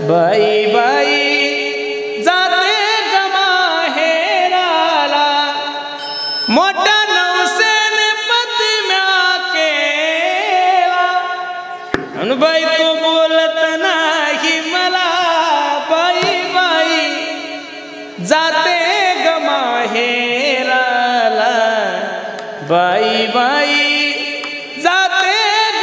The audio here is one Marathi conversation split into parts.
बाई बाई जाते गमाहेराला मोठा नवसेन पतिम्या केला अन बाई तू बोलत नाही मला बाई बाई जाते गमाहेराला बाई बाई जाते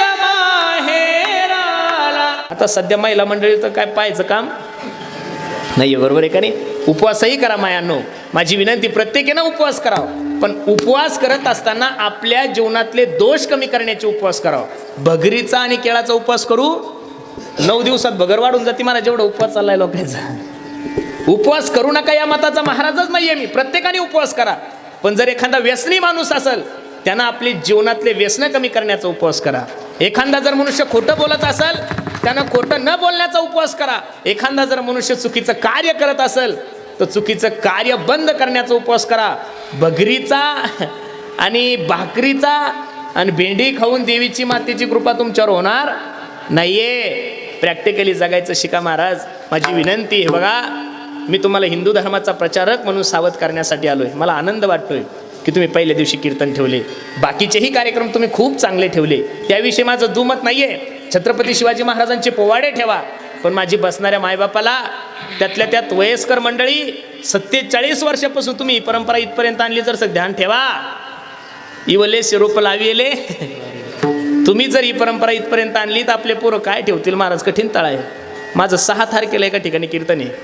गमाहेराला। आता सध्या महिला मंडळी तर काय पाहायचं काम नाही, बरोबर आहे का नाही? उपवासही करा मायांनो, माझी विनंती प्रत्येकाने उपवास करावा, पण उपवास करत असताना आपल्या जीवनातले दोष कमी करण्याचे उपवास करावा। भगरीचा आणि केळाचा उपवास करू 9 दिवसात भगर वाढून जाते मला, जेवढा उपवास चाललाय लोकांचा। उपवास करू नका या मताचा महाराजच नाहीये मी, प्रत्येकाने उपवास करा, पण जर एखादा व्यसनी माणूस असेल त्यांना आपले जीवनातले व्यसन कमी करण्याचा उपवास करा। एखादा जर मनुष्य खोटं बोलत असेल त्यानं खोटं न बोलण्याचा उपवास करा। एखादा जर मनुष्य चुकीचं कार्य करत असेल तर चुकीचं कार्य बंद करण्याचा उपवास करा। भगरीचा आणि भाकरीचा आणि भेंडी खाऊन देवीची मातेची कृपा तुमच्यावर होणार नाहीये। प्रॅक्टिकली जगायचं शिका महाराज, माझी विनंती आहे। बघा, मी तुम्हाला हिंदू धर्माचा प्रचारक म्हणून सावध करण्यासाठी आलोय। मला आनंद वाटतोय की तुम्ही पहिल्या दिवशी कीर्तन ठेवले, बाकीचेही कार्यक्रम तुम्ही खूप चांगले ठेवले, त्याविषयी माझं दुमत नाहीये। छत्रपती शिवाजी महाराजांचे पोवाडे ठेवा, पण माझी बसणाऱ्या मायबापाला, त्यातल्या त्यात वयस्कर मंडळी 47 वर्षापासून तुम्ही ही परंपरा इथपर्यंत आणली, जर ध्यान ठेवा। इवले शिरोप लाविले तुम्ही जर ही परंपरा इथपर्यंत आणली तर आपले पोरं काय ठेवतील महाराज, कठीण तळ आहे। माझं 6 तारखेला एका ठिकाणी कीर्तन आहे,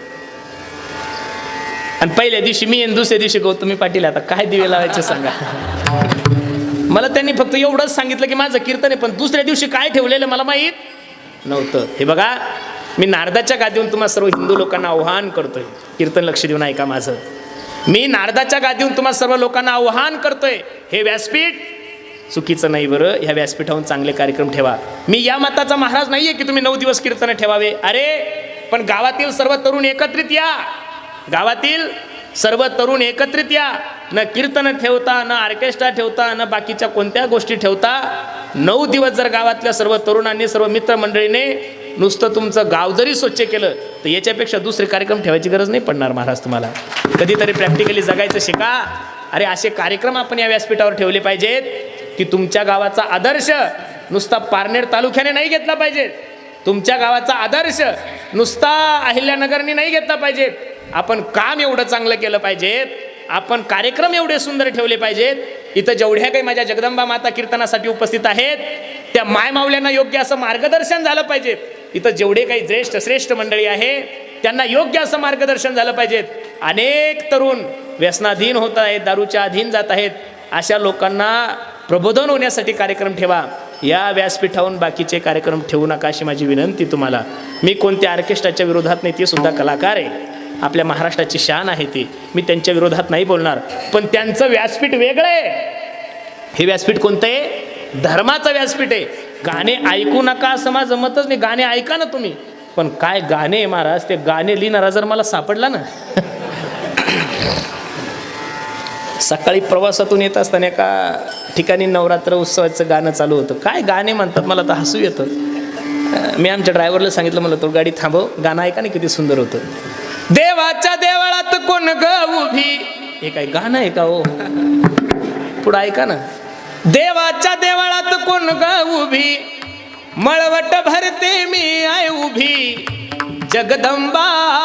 आणि पहिल्या दिवशी मी आणि दुसऱ्या दिवशी गौतमी पाटील। आता काय दिवे लावायचे सांगा मला? त्यांनी फक्त एवढंच सांगितलं की माझं कीर्तन आहे, पण दुसऱ्या दिवशी काय ठेवलेलं मला माहीत नव्हतं। हे बघा, मी नारदाच्या गादीहून तुम्हा सर्व हिंदू लोकांना आव्हान करतोय, कीर्तन लक्ष देऊन ऐका माझं। मी नारदाच्या गादीहून तुम्हा सर्व लोकांना आव्हान करतोय, हे व्यासपीठ चुकीचं नाही बरं, ह्या व्यासपीठाहून चांगले कार्यक्रम ठेवा। मी या मताचा महाराज नाहीये की तुम्ही 9 दिवस कीर्तन ठेवावे, अरे पण गावातील सर्व तरुण एकत्रित या, गावातील सर्व तरुण एकत्रित या, न कीर्तन ठेवता, न ऑर्केस्ट्रा ठेवता, न बाकीच्या कोणत्या गोष्टी ठेवता 9 दिवस जर गावातल्या सर्व तरुणांनी, सर्व मित्रमंडळीने नुसतं तुमचं गाव जरी स्वच्छ केलं तर याच्यापेक्षा दुसरे कार्यक्रम ठेवायची गरज नाही पडणार महाराज तुम्हाला। कधीतरी प्रॅक्टिकली जगायचं शिका। अरे असे कार्यक्रम आपण या व्यासपीठावर ठेवले पाहिजेत की तुमच्या गावाचा आदर्श नुसता पारनेर तालुक्याने नाही घेतला पाहिजे, तुमच्या गावाचा आदर्श नुसता अहिल्यानगरने नाही घेतला पाहिजे। आपण काम एवढं चांगलं केलं पाहिजे, आपण कार्यक्रम एवढे सुंदर ठेवले पाहिजेत। इथं जेवढ्या काही माझ्या जगदंबा माता कीर्तनासाठी उपस्थित आहेत त्या मायमावल्यांना योग्य असं मार्गदर्शन झालं पाहिजे। इथं जेवढे काही ज्येष्ठ श्रेष्ठ मंडळी आहे त्यांना योग्य असं मार्गदर्शन झालं पाहिजे। अनेक तरुण व्यसनाधीन होत आहेत, दारूच्या अधीन जात आहेत, अशा लोकांना प्रबोधन होण्यासाठी कार्यक्रम ठेवा। या व्यासपीठावरून बाकीचे कार्यक्रम ठेवू नका अशी माझी विनंती तुम्हाला। मी कोणत्या ऑर्केस्ट्राच्या विरोधात नाही, ते सुद्धा कलाकार आहे, आपल्या महाराष्ट्राची शान आहे ती, मी त्यांच्या विरोधात नाही बोलणार, पण त्यांचं व्यासपीठ वेगळं आहे। हे व्यासपीठ कोणतं आहे? धर्माचं व्यासपीठ आहे। गाणे ऐकू नका असं माझं मतच नाही, गाणे ऐका ना तुम्ही, पण काय गाणे महाराज, ते गाणे लिहिणारा जर मला सापडला ना सकाळी प्रवासातून येत असताना एका ठिकाणी नवरात्र उत्सवाचं गाणं चालू होतं, काय गाणे म्हणतात मला तर हसू येतं। मी आमच्या ड्रायव्हरला सांगितलं, मला तो गाडी थांबव, गाणं ऐका ना किती सुंदर होतं। देवाच्या देवळात कोण ग उभी, हे काय गाणं आहे का हो? पुढं ऐका ना, देवाच्या देवळात कोण ग उभी, मळवट भरते मी आहे उभी, जगदंबा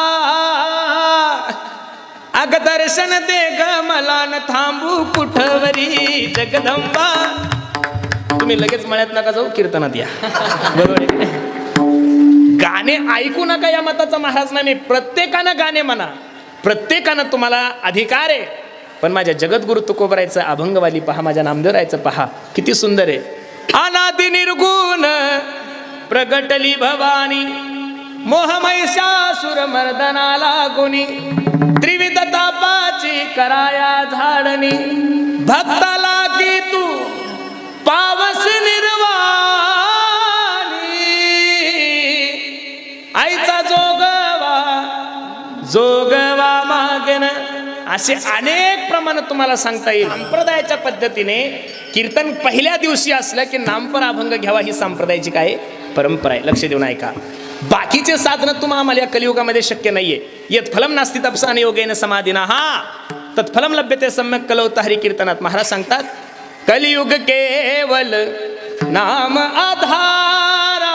अग दर्शन दे ग मला न थांबू कुठवरी, जगदंबा। तुम्ही लगेच मळ्यात नका जाऊ, कीर्तनात या, बरोबर आहे? गाणे ऐकू नका या मताचा महाराज नाही, प्रत्येकानं गाणे म्हणा, प्रत्येकानं तुम्हाला अधिकार आहे, पण माझ्या जगद्गुरु तुकोबरायचं अभंगवाली पहा, माझ्या नामदेवरायचं पहा, किती सुंदर आहे। अनादि निर्गुण प्रगटली भवानी, मोहमहिषासुर मर्दनाला गुणी, त्रिविध तापाची कराया झाडणी, भक्ताला की तू पावस निर्वाणी, आईचा जोगवा मागेन, असे अनेक प्रमाण तुम्हाला सांगता येईल। संप्रदायाच्या पद्धतीने कीर्तन पहिल्या दिवशी असलं की नामपर अभंग घ्यावा, ही संप्रदायाची काय परंपरा आहे, लक्ष देऊन ऐका। बाकीचे साधनं तुम्हाला आम्हाला या कलियुगामध्ये शक्य नाहीये. यत् फलम नास्ति तपसा आणि योगेन समाधीना हा तत्फलम लभ्यते सम्यक कलौता हरी कीर्तनात. महाराज सांगतात कलियुग केवल नाम आधारा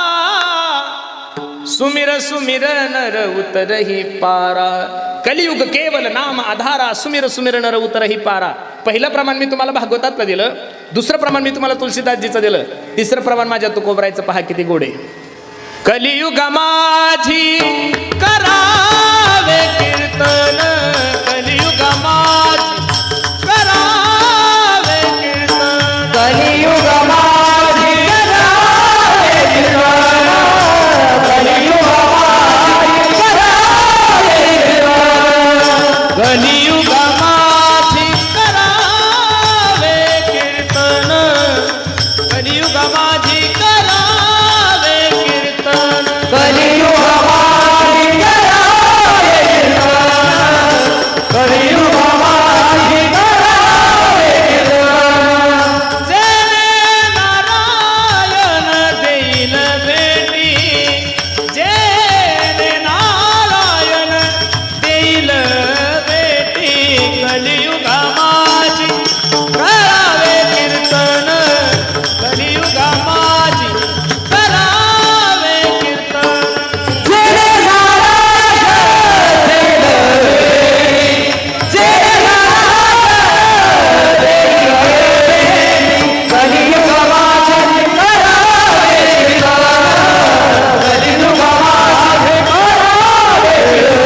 सुमिर सुमिर नर उतरही पारा. कलियुग केवल नाम आधारा सुमिर सुमिर नर उतरही पारा. पहिलं प्रमाण मी तुम्हाला भागवतातलं दिलं, दुसरं प्रमाण मी तुम्हाला तुलसीदासजीचं दिलं, तिसरं प्रमाण माझ्या तुकोबरायचं पहा किती गोडे. कलियुग माझी करावे कीर्तन कलियुग माझी करावे कीर्तन कलियुग माझी करावे कीर्तन कलियुग माझी करावे कीर्तन कलियुग माझी करावे कीर्तन कलियुग माझी करावे कीर्तन कलियुग माझी करावे कीर्तन कलियुग माझी करावे कीर्तन जे नारायण देईल भेटी जे नारायण देईल भेटी कलियुग माझी करावे कीर्तन कलियुग माझी करावे कीर्तन जय नारायण जय नारायण कलियुग माझी करावे कीर्तन कलियुग माझी करावे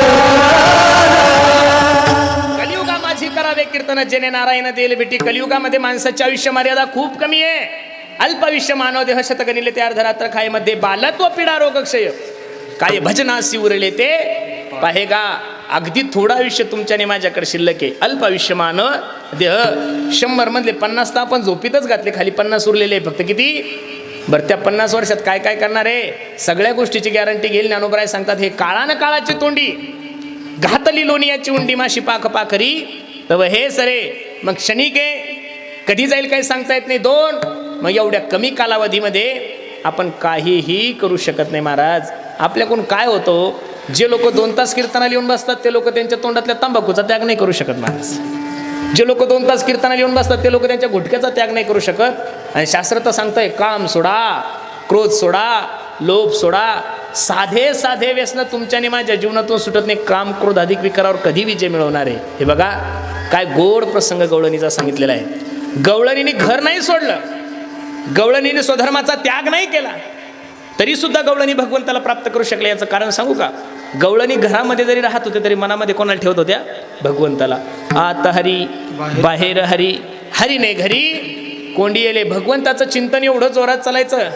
कलियुगा माझी करावे कीर्तन जेने नारायण देईल भेटी. कलियुगामध्ये माणसाची आयुष्य मर्यादा खूप कमी आहे. अल्पायुष्य मानव देह शतकनिले ते अर्धरात्र खायमध्ये बालत्व पीडा रोगक्षय काय भजनासी उरले ते पाहेगा. अगदी थोडं आयुष्य तुमच्याने माझ्याकडे शिल्लक आहे. अल्पायुष्य मानव देह 100 मधले 50 तर आपण झोपीतच घातले, खाली 50 उरलेले आहे फक्त. किती बरं त्या 50 वर्षात काय काय करणार आहे सगळ्या गोष्टीची गॅरंटी घेईल. ज्ञानोबराय सांगतात हे काळानं काळाची तोंडी घातली लोणियाची उंडी माशी पाक पाखरी तव हे सरे. मग क्षणिक आहे कधी जाईल काही सांगता येत नाही. 2 मग एवढ्या कमी कालावधीमध्ये आपण काहीही करू शकत नाही. महाराज आपल्याकडून काय होतं जे लोक 2 तास कीर्तनाला येऊन बसतात ते लोक त्यांच्या तोंडातल्या तंबाखूचा त्याग नाही करू शकत महाराज. जे लोक 2 तास कीर्तनाला येऊन बसतात ते लोक त्यांच्या गुटख्याचा त्याग नाही करू शकत. आणि शास्त्र तर सांगतंय काम सोडा, क्रोध सोडा, लोभ सोडा. साधे साधे व्यसन तुमच्याने माझ्या जीवनातून सुटत नाही. काम क्रोध अधिक विकारावर कधी विजय मिळवणार आहे. हे बघा काय गोड प्रसंग गवळणीचा सांगितलेला आहे. गवळणीने घर नाही सोडलं, गवळणीने स्वधर्माचा त्याग नाही केला, तरी सुद्धा गवळणी भगवंताला प्राप्त करू शकले. याचं कारण सांगू का? गवळणी घरामध्ये जरी राहत होते तरी मनामध्ये कोणाला ठेवत होत्या? भगवंताला. आत हरी बाहेर हरी हरी ने घरी कोंडी येले. भगवंताचं चिंतन एवढं जोरात चालायचं.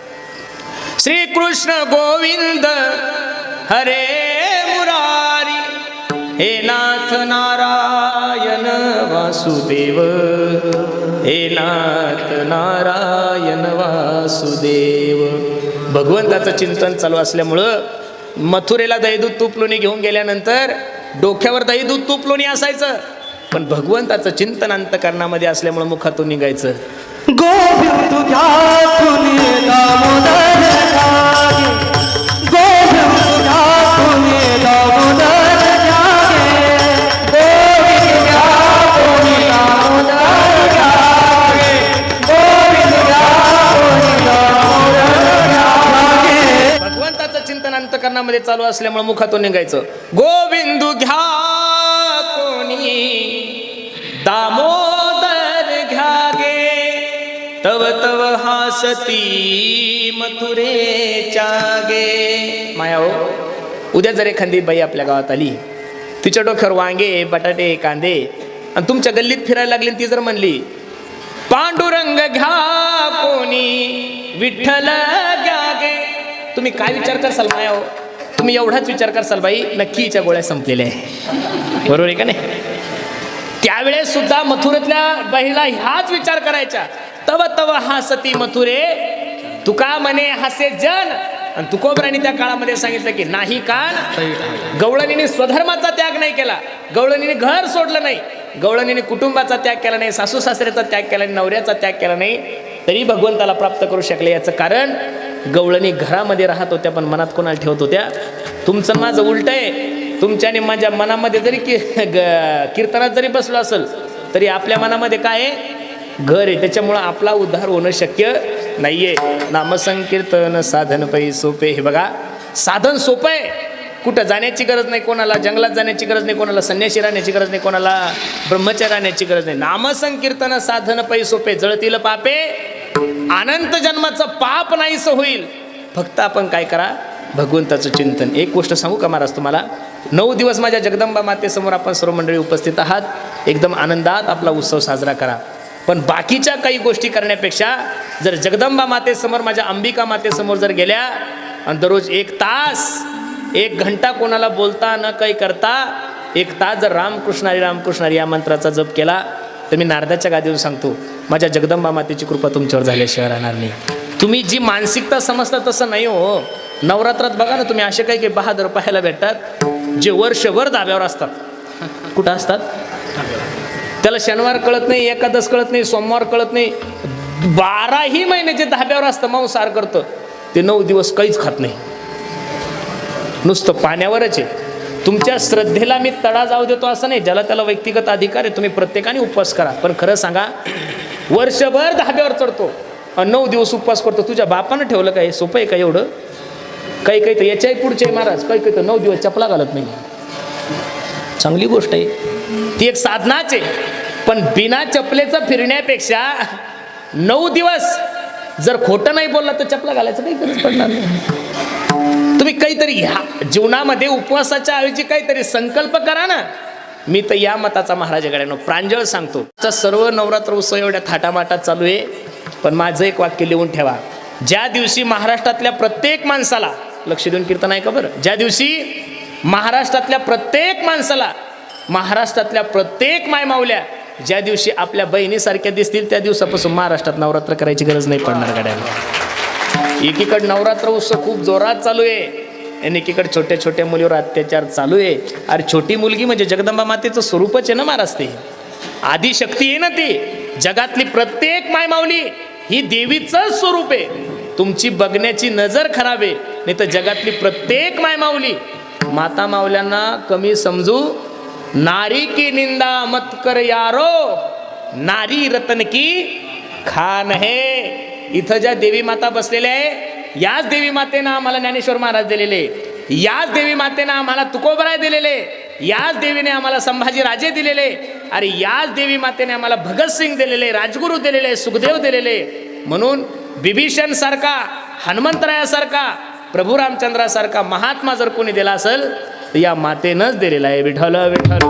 श्री कृष्ण गोविंद हरे मुरारी हे नाथ नारायण वासुदेव हे नाथ नारायण वासुदेव. भगवंताचं चिंतन चालू असल्यामुळं मथुरेला दहीदूध तूप लोणी घेऊन गेल्यानंतर डोक्यावर दहीदूध तूप लोणी असायचं, पण भगवंताचं चिंतन अंतकरणामध्ये असल्यामुळं मुखातून निघायचं. गोविंद ध्यातुनी दामोदर जागे गोविंद ध्यातुनी दामोदर जागे गोविंद ध्यातुनी दामोदर जागे गोविंद ध्यातुनी दामोदर जागे. भगवंताचं चिंतन अंतकरणामध्ये चालू असल्यामुळे मुखातून निघायचं. गोविंद घ्या कोणी दामोदर घ्या गे तव तव हासती मथुरेच्या गे. माया हो, उद्या जर एखादी बाई आपल्या गावात आली, तिच्या डोक्यावर वांगे बटाटे कांदे आणि तुमच्या गल्लीत फिरायला लागली, ती जर म्हणली पांडुरंग घ्या कोणी विठ्ठल घ्या गे, तुम्ही काय विचार करसाल? माया हो, तुम्ही एवढाच विचार करसाल बाई नक्की हिच्या गोळ्या संपलेल्या आहे. बरोबर आहे का नाही? त्यावेळेस सुद्धा मथुरेतल्या बाईला ह्याच विचार करायच्या. तव तव हासती मथुरे तुका म्हणे हासे जन. आणि तुकोबरांनी त्या काळामध्ये सांगितलं की नाही कान. गवळणीने स्वधर्माचा त्याग नाही केला, गवळणीने घर सोडलं नाही, गवळणीने कुटुंबाचा त्याग केला नाही, सासू सासऱ्याचा त्याग केला नाही, नवऱ्याचा त्याग केला नाही, तरी भगवंताला प्राप्त करू शकले. याचं कारण गवळणी घरामध्ये राहत होत्या पण मनात कोणाला ठेवत होत्या. तुमचं माझं उलट आहे. तुमच्या आणि माझ्या मनामध्ये जरी कीर्तनात जरी बसलो असेल तरी आपल्या मनामध्ये काय आहे? घर आहे. त्याच्यामुळं आपला उद्धार होणं शक्य नाहीये. नामसंकीर्तन साधन पै सोपे. हे बघा, साधन सोपं आहे. कुठं जाण्याची गरज नाही कोणाला, जंगलात जाण्याची गरज नाही कोणाला, संन्याशी राहण्याची गरज नाही कोणाला, ब्रह्मचारी राहण्याची गरज नाही. नामसंकीर्तन साधन पै सोपे. जळतील पापे, अनंत जन्माचं पाप नाहीसं होईल. फक्त आपण काय करा? भगवंताचं चिंतन. एक गोष्ट सांगू का महाराज तुम्हाला? 9 दिवस माझ्या जगदंबा मातेसमोर आपण सर्व मंडळी उपस्थित आहात. एकदम आनंदात आपला उत्सव साजरा करा. पण बाकीच्या काही गोष्टी करण्यापेक्षा जर जगदंबा मातेसमोर, माझ्या अंबिका मातेसमोर जर गेल्या आणि दररोज 1 तास 1 घंटा कोणाला बोलता न काही करता 1 तास जर रामकृष्ण हरी रामकृष्ण हरी या मंत्राचा जप केला तर मी नारदाच्या गादीवर सांगतो, माझ्या जगदंबा मातेची कृपा तुमच्यावर झाल्याशिवाय राहणार नाही. तुम्ही जी मानसिकता समजता तसं नाही हो. नवरात्रात बघा ना तुम्ही, असे काही काही बहादर पाहायला भेटतात जे वर्षभर धाब्यावर असतात. कुठं असतात? त्याला शनिवार कळत नाही, एकादश कळत नाही, सोमवार कळत नाही, 12ही महिने जे धाब्यावर असतं, मांसाहार करतं, ते 9 दिवस काहीच खात नाही, नुसतं पाण्यावरच आहे. तुमच्या श्रद्धेला मी तडा जाऊ देतो असं नाही, ज्याला त्याला व्यक्तिगत अधिकार आहे. तुम्ही प्रत्येकाने उपवास करा. पण खरं सांगा, वर्षभर धाब्यावर चढतो आणि 9 दिवस उपवास करतो. तुझ्या बापानं ठेवलं काय? सोपं आहे का एवढं? काही काही तर याच्याही पुढचे महाराज, काही काही तर 9 दिवस चपला घालत नाही. चांगली गोष्ट आहे, ती एक साधनाच आहे. पण बिना चपलेचं फिरण्यापेक्षा 9 दिवस जर खोटं नाही बोलला तर चपला घालायचं काही गरज पडणार नाही. तुम्ही काहीतरी ह्या जीवनामध्ये उपवासाच्या ऐवजी काहीतरी संकल्प करा ना. मी तर या मताचा महाराजाकडे प्रांजळ सांगतो. सर्व नवरात्र उत्सव एवढ्या थाटामाटात चालू आहे, पण माझं एक वाक्य लिहून ठेवा. ज्या दिवशी महाराष्ट्रातल्या प्रत्येक माणसाला, लक्ष देऊन कीर्तन आहे का बरं, ज्या दिवशी महाराष्ट्रातल्या प्रत्येक माणसाला, महाराष्ट्रातल्या प्रत्येक मायमावल्या ज्या दिवशी आपल्या बहिणीसारख्या दिसतील त्या दिवसापासून महाराष्ट्रात नवरात्र करायची गरज नाही पडणार गाड्याला. एकीकडे नवरात्र उत्सव खूप जोरात चालू आहे आणि एकीकडे छोट्या छोट्या मुलीवर अत्याचार चालू आहे. अरे छोटी मुलगी म्हणजे जगदंबा मातेचं स्वरूपच आहे ना महाराज. ते आदिशक्ती आहे ना. ती जगातली प्रत्येक मायमावली ही देवीचं स्वरूप आहे. तुमची बघण्याची नजर खराब आहे, नाही तर जगातली प्रत्येक मायमावली माता मावल्यांना कमी समजू. नारी की निंदा मत कर यारो, नारी रतन की खान है. इथं ज्या देवी माता बसलेल्या आहे, याच देवी मातेनं आम्हाला ज्ञानेश्वर महाराज दिलेले, याच देवी मातेनं आम्हाला तुकोबराय दिलेले, याच देवीने आम्हाला संभाजी राजे दिलेले, अरे याच देवी मातेने आम्हाला भगतसिंग दिलेले, राजगुरू दिलेले, सुखदेव दिलेले. म्हणून बिभीषण सारखा, हनुमंतरायासारखा, प्रभू रामचंद्रासारखा महात्मा जर कोणी दिला असेल तर या मातेनंच दिलेला आहे. विठ्ठल विठ्ठल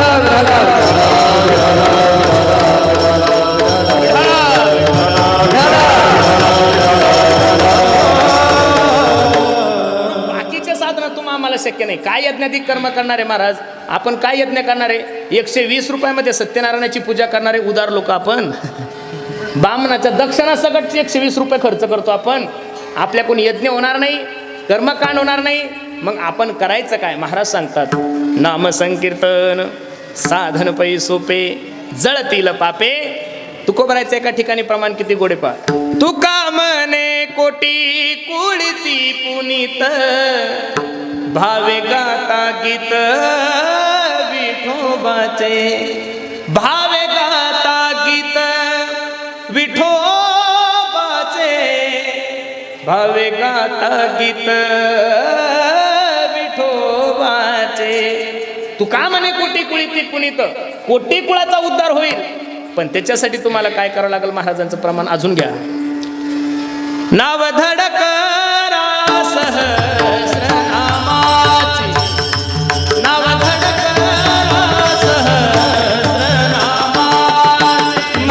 बाकीचे साधनं तुम्हाला आम्हाला शक्य नाही. काय यज्ञाधिक कर्म करणारे महाराज आपण? काय यज्ञ करणारे? 120 रुपयामध्ये सत्यनारायणाची पूजा करणारे उदार लोक आपण. बामणाच्या दक्षिणा सगटचे 120 रुपये खर्च करतो आपण. आपल्याकडून यज्ञ होणार नाही, कर्मकांड होणार नाही. मग आपण करायचं काय? महाराज सांगतात, नाम संकीर्तन साधन पै सोपे, जळतील पापे. तुकोबरायचं एका ठिकाणी प्रमाण किती गोडे पा. तुका मने कोटी कुळती पुनीत, भावे गाता गीत विठोबाचे, भावे गाता गीत विठोबाचे, भावे गाता गीत विठोबाचे. तुका म्हणे कोटी कुळीती पुनीत, कोटी कुळाचा उद्धार होईल. पण त्याच्यासाठी तुम्हाला काय करावं लागेल? महाराजांचं प्रमाण अजून घ्या. नाव धडक सहस्र नामाची, नाव धडक सहस्र नामाची,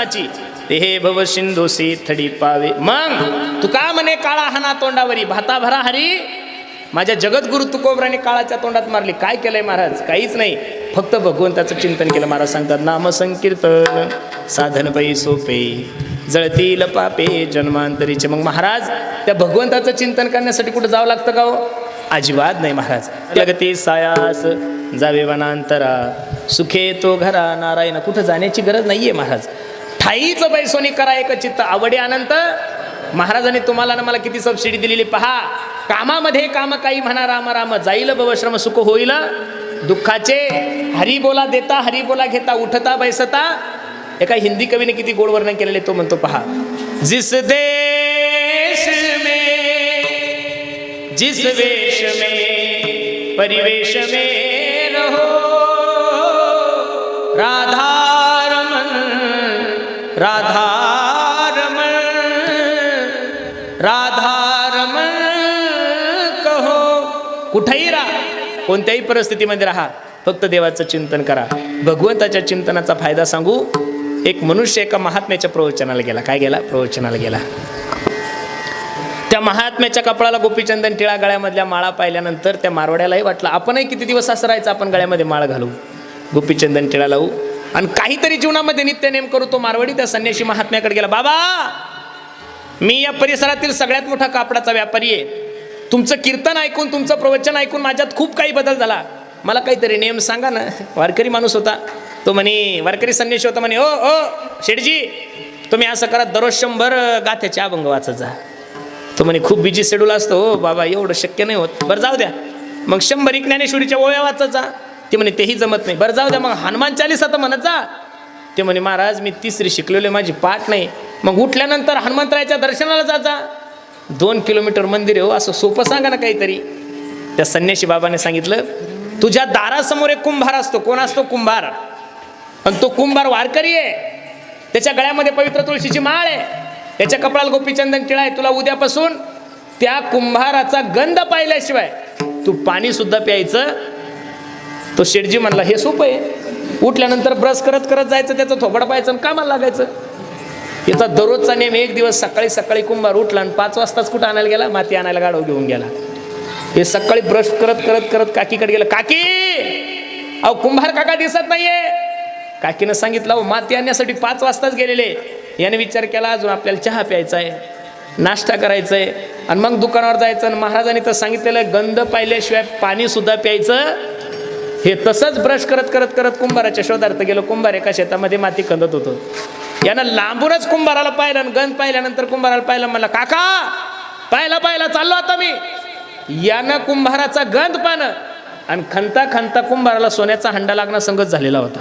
नामाची ते हे भव सिंधुसी थडी पावे. मग तू का म्हणे काळा हाना तोंडावरी भाता भरा हरी. माझ्या जगद्गुरु तुकोबराने काळाच्या तोंडात मारली. काय केलंय महाराज? काहीच नाही, फक्त भगवंताचं चिंतन केलं. महाराज सांगतात नाम संकीर्तन साधन पै सोपे जळतील पापे जन्मांतरीचे. मग महाराज त्या भगवंताचं चिंतन करण्यासाठी कुठं जावं लागतं का हो? अजिबात नाही महाराज. लगते सायास जावे वनांतरा सुखे तो घरा नारायण. कुठं जाण्याची गरज नाहीये महाराज. ठाईच बैसोनी करा एक चित्त आवडे अनंत. महाराजांनी तुम्हाला ना मला किती सबसिडी दिलेली पहा. कामामध्ये काम काही म्हणा राम राम जाईल भवश्रम सुख होईल दुःखाचे. हरी बोला देता हरी बोला घेता उठता बैसता. एका हिंदी कवीने किती गोड वर्णन केलेले तो म्हणतो पहा. जिस देश में जिस वेश में परिवेश में रहो राधारमण राधारमण राधारमण कहो. कुठेही राहा, कोणत्याही परिस्थितीमध्ये राहा, फक्त देवाचं चिंतन करा. भगवंताच्या चिंतनाचा फायदा सांगू. एक मनुष्य एका महात्म्याच्या प्रवचनाला गेला. काय गेला? प्रवचनाला गेला. त्या महात्म्याच्या कपाळाला गोपीचंदन टिळा गळ्यामधल्या माळा पाहिल्यानंतर त्या मारवाड्यालाही वाटलं आपणही किती दिवस असं राहायचं, आपण गळ्यामध्ये माळ घालू, गोपीचंदन टिळा लावू आणि काहीतरी जीवनामध्ये नित्य नेम करू. तो मारवाडी त्या संन्यासी महात्म्याकडे गेला. बाबा, मी या परिसरातील सगळ्यात मोठा कापडाचा व्यापारी आहे. तुमचं कीर्तन ऐकून तुमचं प्रवचन ऐकून माझ्यात खूप काही बदल झाला. मला काहीतरी नेम सांगा ना. वारकरी माणूस होता तो. म्हणे वारकरी संन्यासी होता. म्हणे ओ ओ शेठजी, तुम्ही असं करा, दररोज 100 गाथ्याचे अभंग वाचत जा. तो म्हणे खूप बिजी शेड्यूल असतो हो बाबा, एवढं शक्य नाही होत. बरं जाऊ द्या, मग 100 ज्ञानेश्वरीच्या ओव्या वाचत जा. ते म्हणे तेही जमत नाही. बरं जाऊ द्या, मग हनुमान चालीसा तर म्हणत जा. ते म्हणे महाराज मी 3री शिकलेले, माझी पाठ नाही. मग उठल्यानंतर हनुमंतरायाच्या दर्शनाला जायचा. 2 किलोमीटर मंदिर आहे हो, असं सोपं सांगा ना काहीतरी. त्या संन्यासी बाबाने सांगितलं, तुझ्या दारासमोर एक कुंभार असतो. कोण असतो? कुंभार. आणि तो कुंभार वारकरी आहे. त्याच्या गळ्यामध्ये पवित्र तुळशीची माळ आहे, त्याच्या कपाळाला गोपीचंदन टिळा आहे. तुला उद्यापासून त्या कुंभाराचा गंध पाहिल्याशिवाय तू पाणी सुद्धा प्यायचं. तो शेठजी म्हणला हे सोपं आहे. उठल्यानंतर ब्रश करत करत जायचं, त्याचं थोबड पाहायचं आणि कामाला लागायचं. याचा दररोजचा नेम. एक दिवस सकाळी सकाळी कुंभार उठला आणि 5 वाजताच कुठं आणायला गेला? माती आणायला गाडव घेऊन गेला. हे सकाळी ब्रश करत करत करत काकीकडे गेलं. काकी, अहो कुंभार काका दिसत नाहीये. काकीनं सांगितलं, अहो माती आणण्यासाठी 5 वाजताच गेलेले. याने विचार केला अजून आपल्याला चहा प्यायचा आहे, नाश्ता करायचा आहे आणि मग दुकानावर जायचं. आणि महाराजांनी तर सांगितलेलं गंध पाहिल्याशिवाय पाणी सुद्धा प्यायचं. हे तसंच ब्रश करत करत करत कुंभाराच्या शोधार्थ गेलो. कुंभार एका शेतामध्ये माती खंदत होतो. यानं लांबूनच कुंभाराला पाहिलं आणि गंध पाहिल्यानंतर कुंभाराला पाहिलं. म्हणला काका पाहिला चाललो आता मी. यानं कुंभाराचा गंध पानं आणि खंता खंता कुंभाराला सोन्याचा हंडा लागणं संगत झालेला होता.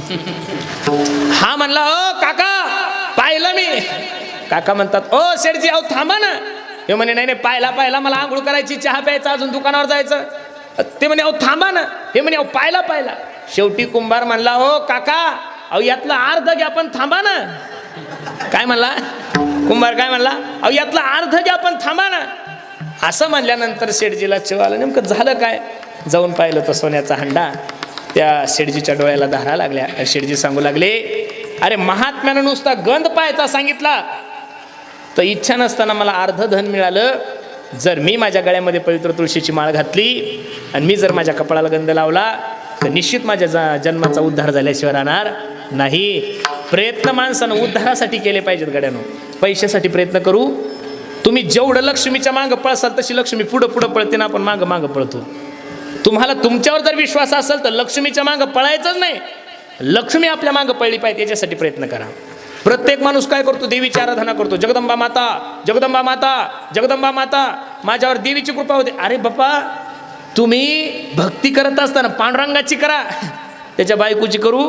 हा म्हणला हो काका पाहिलं मी. काका म्हणतात ओ शेठजी अहो थांबा ना. हे म्हणे नाही पाहिला मला आंघोळ करायची, चहा प्यायचा, अजून दुकानावर जायचं. ते म्हणे अहो थांबा ना. हे म्हणे अहो पाहिला. शेवटी कुंभार म्हणला हो काका अहो यातला अर्ध घ्या पण थांबा ना. काय म्हणला कुंभार? काय म्हणला? अहो यातला अर्ध घ्या पण थांबा ना. असं म्हणल्यानंतर शेठजीला चिवाला नेमकं झालं काय? जाऊन पाहिलं तर सोन्याचा हंडा. त्या शेठजीच्या डोळ्याला धारा लागल्या. शेठजी सांगू लागले, अरे महात्म्यानं नुसता गंध पाहायचा सांगितला तर इच्छा नसताना मला अर्ध धन मिळालं. जर मी माझ्या गळ्यामध्ये पवित्र तुळशीची माळ घातली आणि मी जर माझ्या कपाळाला गंध लावला तर निश्चित माझ्या जन्माचा उद्धार झाल्याशिवाय राहणार नाही. प्रयत्न माणसानं उद्धारासाठी केले पाहिजेत गड्यानो. पैशासाठी प्रयत्न करू. तुम्ही जेवढं लक्ष्मीच्या मागं पळसाल तशी लक्ष्मी पुढं पळते ना, आपण मागं पळतो. तुम्हाला तुमच्यावर जर विश्वास असेल तर लक्ष्मीच्या मागं पळायचंच नाही, लक्ष्मी आपल्या मागं पळली पाहिजे याच्यासाठी प्रयत्न करा. प्रत्येक माणूस काय करतो? देवीची आराधना करतो. जगदंबा माता जगदंबा माता जगदंबा माता, माझ्यावर देवीची कृपा होते. अरे बाप्पा, तुम्ही भक्ती करत असताना पांडुरंगाची करा, त्याच्या बायकोची करू.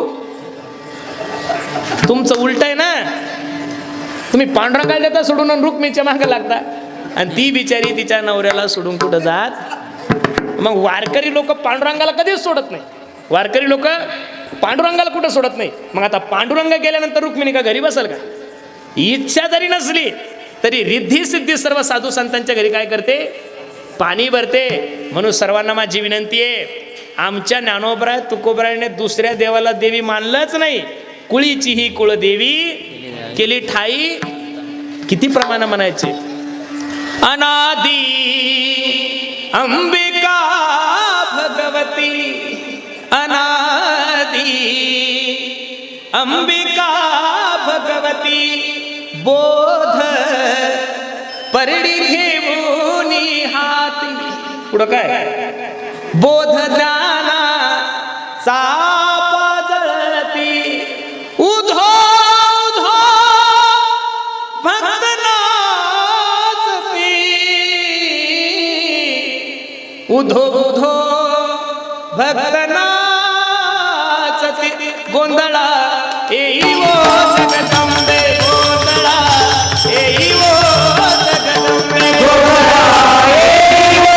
तुमचं उलट आहे ना. तुम्ही पांडुरंगाला देता सोडून आणि रुक्मिणीच्या मागे लागता आणि ती बिचारी तिच्या नवऱ्याला सोडून कुठं जात. मग वारकरी लोक पांडुरंगाला कधीच सोडत नाही. वारकरी लोक पांडुरंगाला कुठं सोडत नाही. मग आता पांडुरंग गेल्यानंतर रुक्मिणी का घरी बसल का? इच्छा जरी नसली तरी रिद्धी सिद्धी सर्व साधू संतांच्या घरी काय करते? पाणी भरते. म्हणून सर्वांना माझी विनंती आहे, आमच्या ज्ञानोबराय तुकोबरायने दुसऱ्या देवाला देवी मानलंच नाही. कुळीची ही कुळदेवी केली ठाई, किती प्रमाण म्हणायचे? अनादी अंबिका भगवती, अनादी अंबिका भगवती, बोध परडी घेऊनी हाती. पुढं काय? बोध ज्ञाना चापा जळती, उधो उधो भक्त नाचती, उधो उधो भक्त नाचती. गोंधळा येई वो जगदंबे, गोंधळा येई वो जगदंबे, गोंधळा येई वो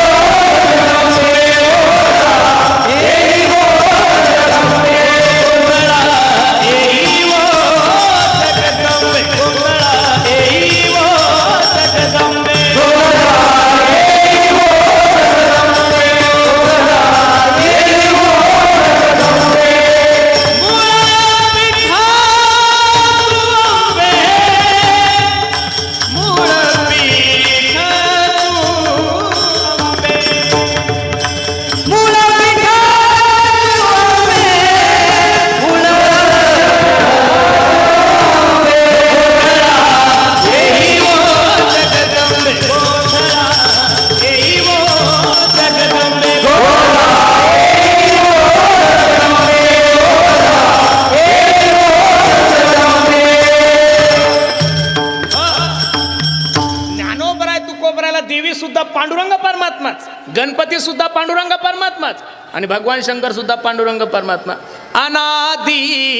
पांडुरंग परमात्माच, गणपती सुद्धा पांडुरंग परमात्माच, आणि भगवान शंकर सुद्धा पांडुरंग परमात्मा. अनादी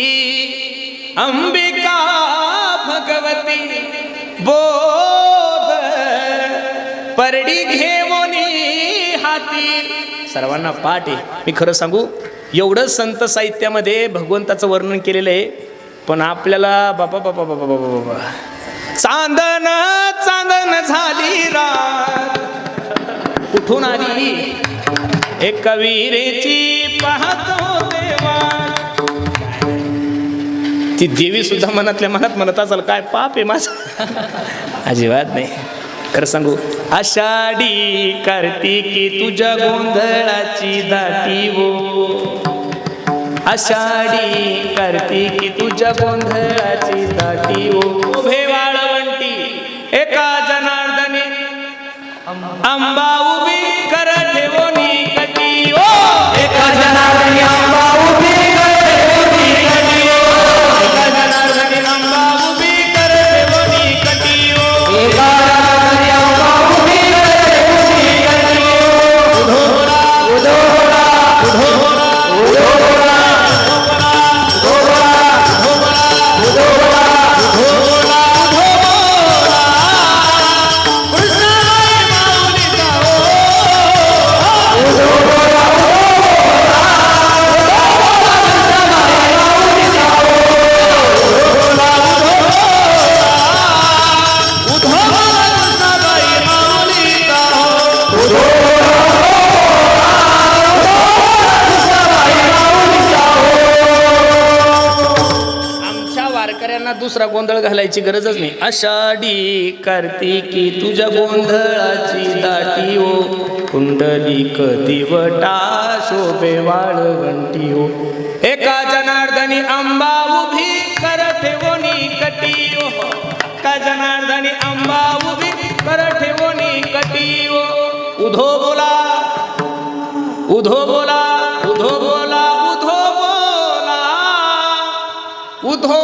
अंबिका भगवती, बोध परडी घेऊनी हाती. सर्वांना पाठ आहे. मी खरं सांगू, एवढं संत साहित्यामध्ये भगवंताचं वर्णन केलेलं आहे, पण आपल्याला बाबा बाबा बाबा बाबा बाबा चांदन चांदन झाली रात, कुठून आली एक कवीरेची पाहतो देवा. ती देवी सुद्धा मनातल्या मनात म्हणत असेल काय पाप आहे माझं. अजिबात नाही. खरं सांगू, आषाढी कार्तिकी तुझ्या गोंधळाची दाटी वो, आषाढी कार्तिकी तुझ्या गोंधळाची दाटी वो. उभे वाळवंटी एका जनार्दनी, अंबा उभी कर ठेवोनी कटी ओ, एका जनार्दनी अंबा उभी कर ठेवोनी कटी ओ, एका जनार्दनी अंबा उभी कर ठेवोनी कटी ओ, एका जनार्दनी अंबा उभी कर ठेवोनी कटी ओ. उधोरा उधोरा उधोरा उधोरा दुसरा गोंधळ घालायची गरजच नाही. आषाढी कार्तिकी तुझ्या गोंधळाची दाटी ओ, कुंडलिक दिवटा शोभे वाळवंटी ओ, एका जनार्दनी अंबा उभी कर ठेवोनी कटी ओ, एका जनार्दनी अंबा उभी कर ठेवोनी कटी ओ. उधो बोला उधो बोला उधो बोला उधो बोला उधो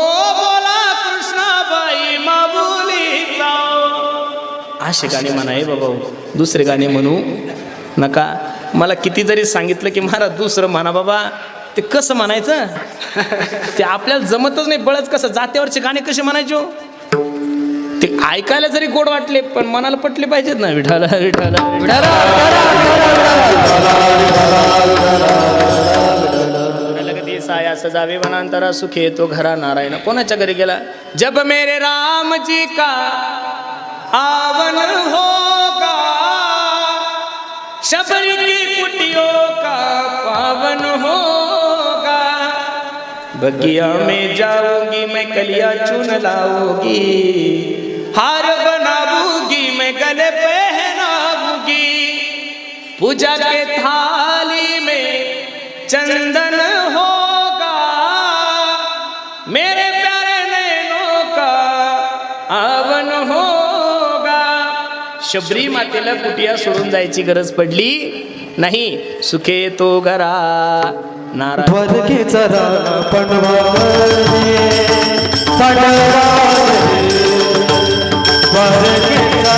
असे गाणे म्हणाय बाबा, दुसरे गाणे म्हणू नका. मला किती जरी सांगितलं की महाराज दुसरं म्हणा बाबा, ते कसं म्हणायचं ते आपल्याला जमतच नाही. बळच कसं जात्यावरचे गाणे कसे म्हणायचे, ते ऐकायला जरी गोड वाटले पण मनाला पटले पाहिजेत ना. विठाला विठाला विठाला साया सजावे वनांतरा सुखे तो घरा नारायण. कोणाच्या घरी गेला? जब मेरे राम जी का आवन होगा, शबरी की कुटियों का पावन होगा, बगिया में जाऊंगी मैं कलिया चुन लाऊंगी, हार बनाऊंगी मैं गले पहनाऊंगी, पूजा के थाली में चंदन होगा, मेरे प्यारे नैनों का आवन होगा. शबरी मातेला कुटिया सोडून जायची गरज पडली नाही. सुखे तो घरा नारा द्वारकेचा राणा पणवा द्वारकेचा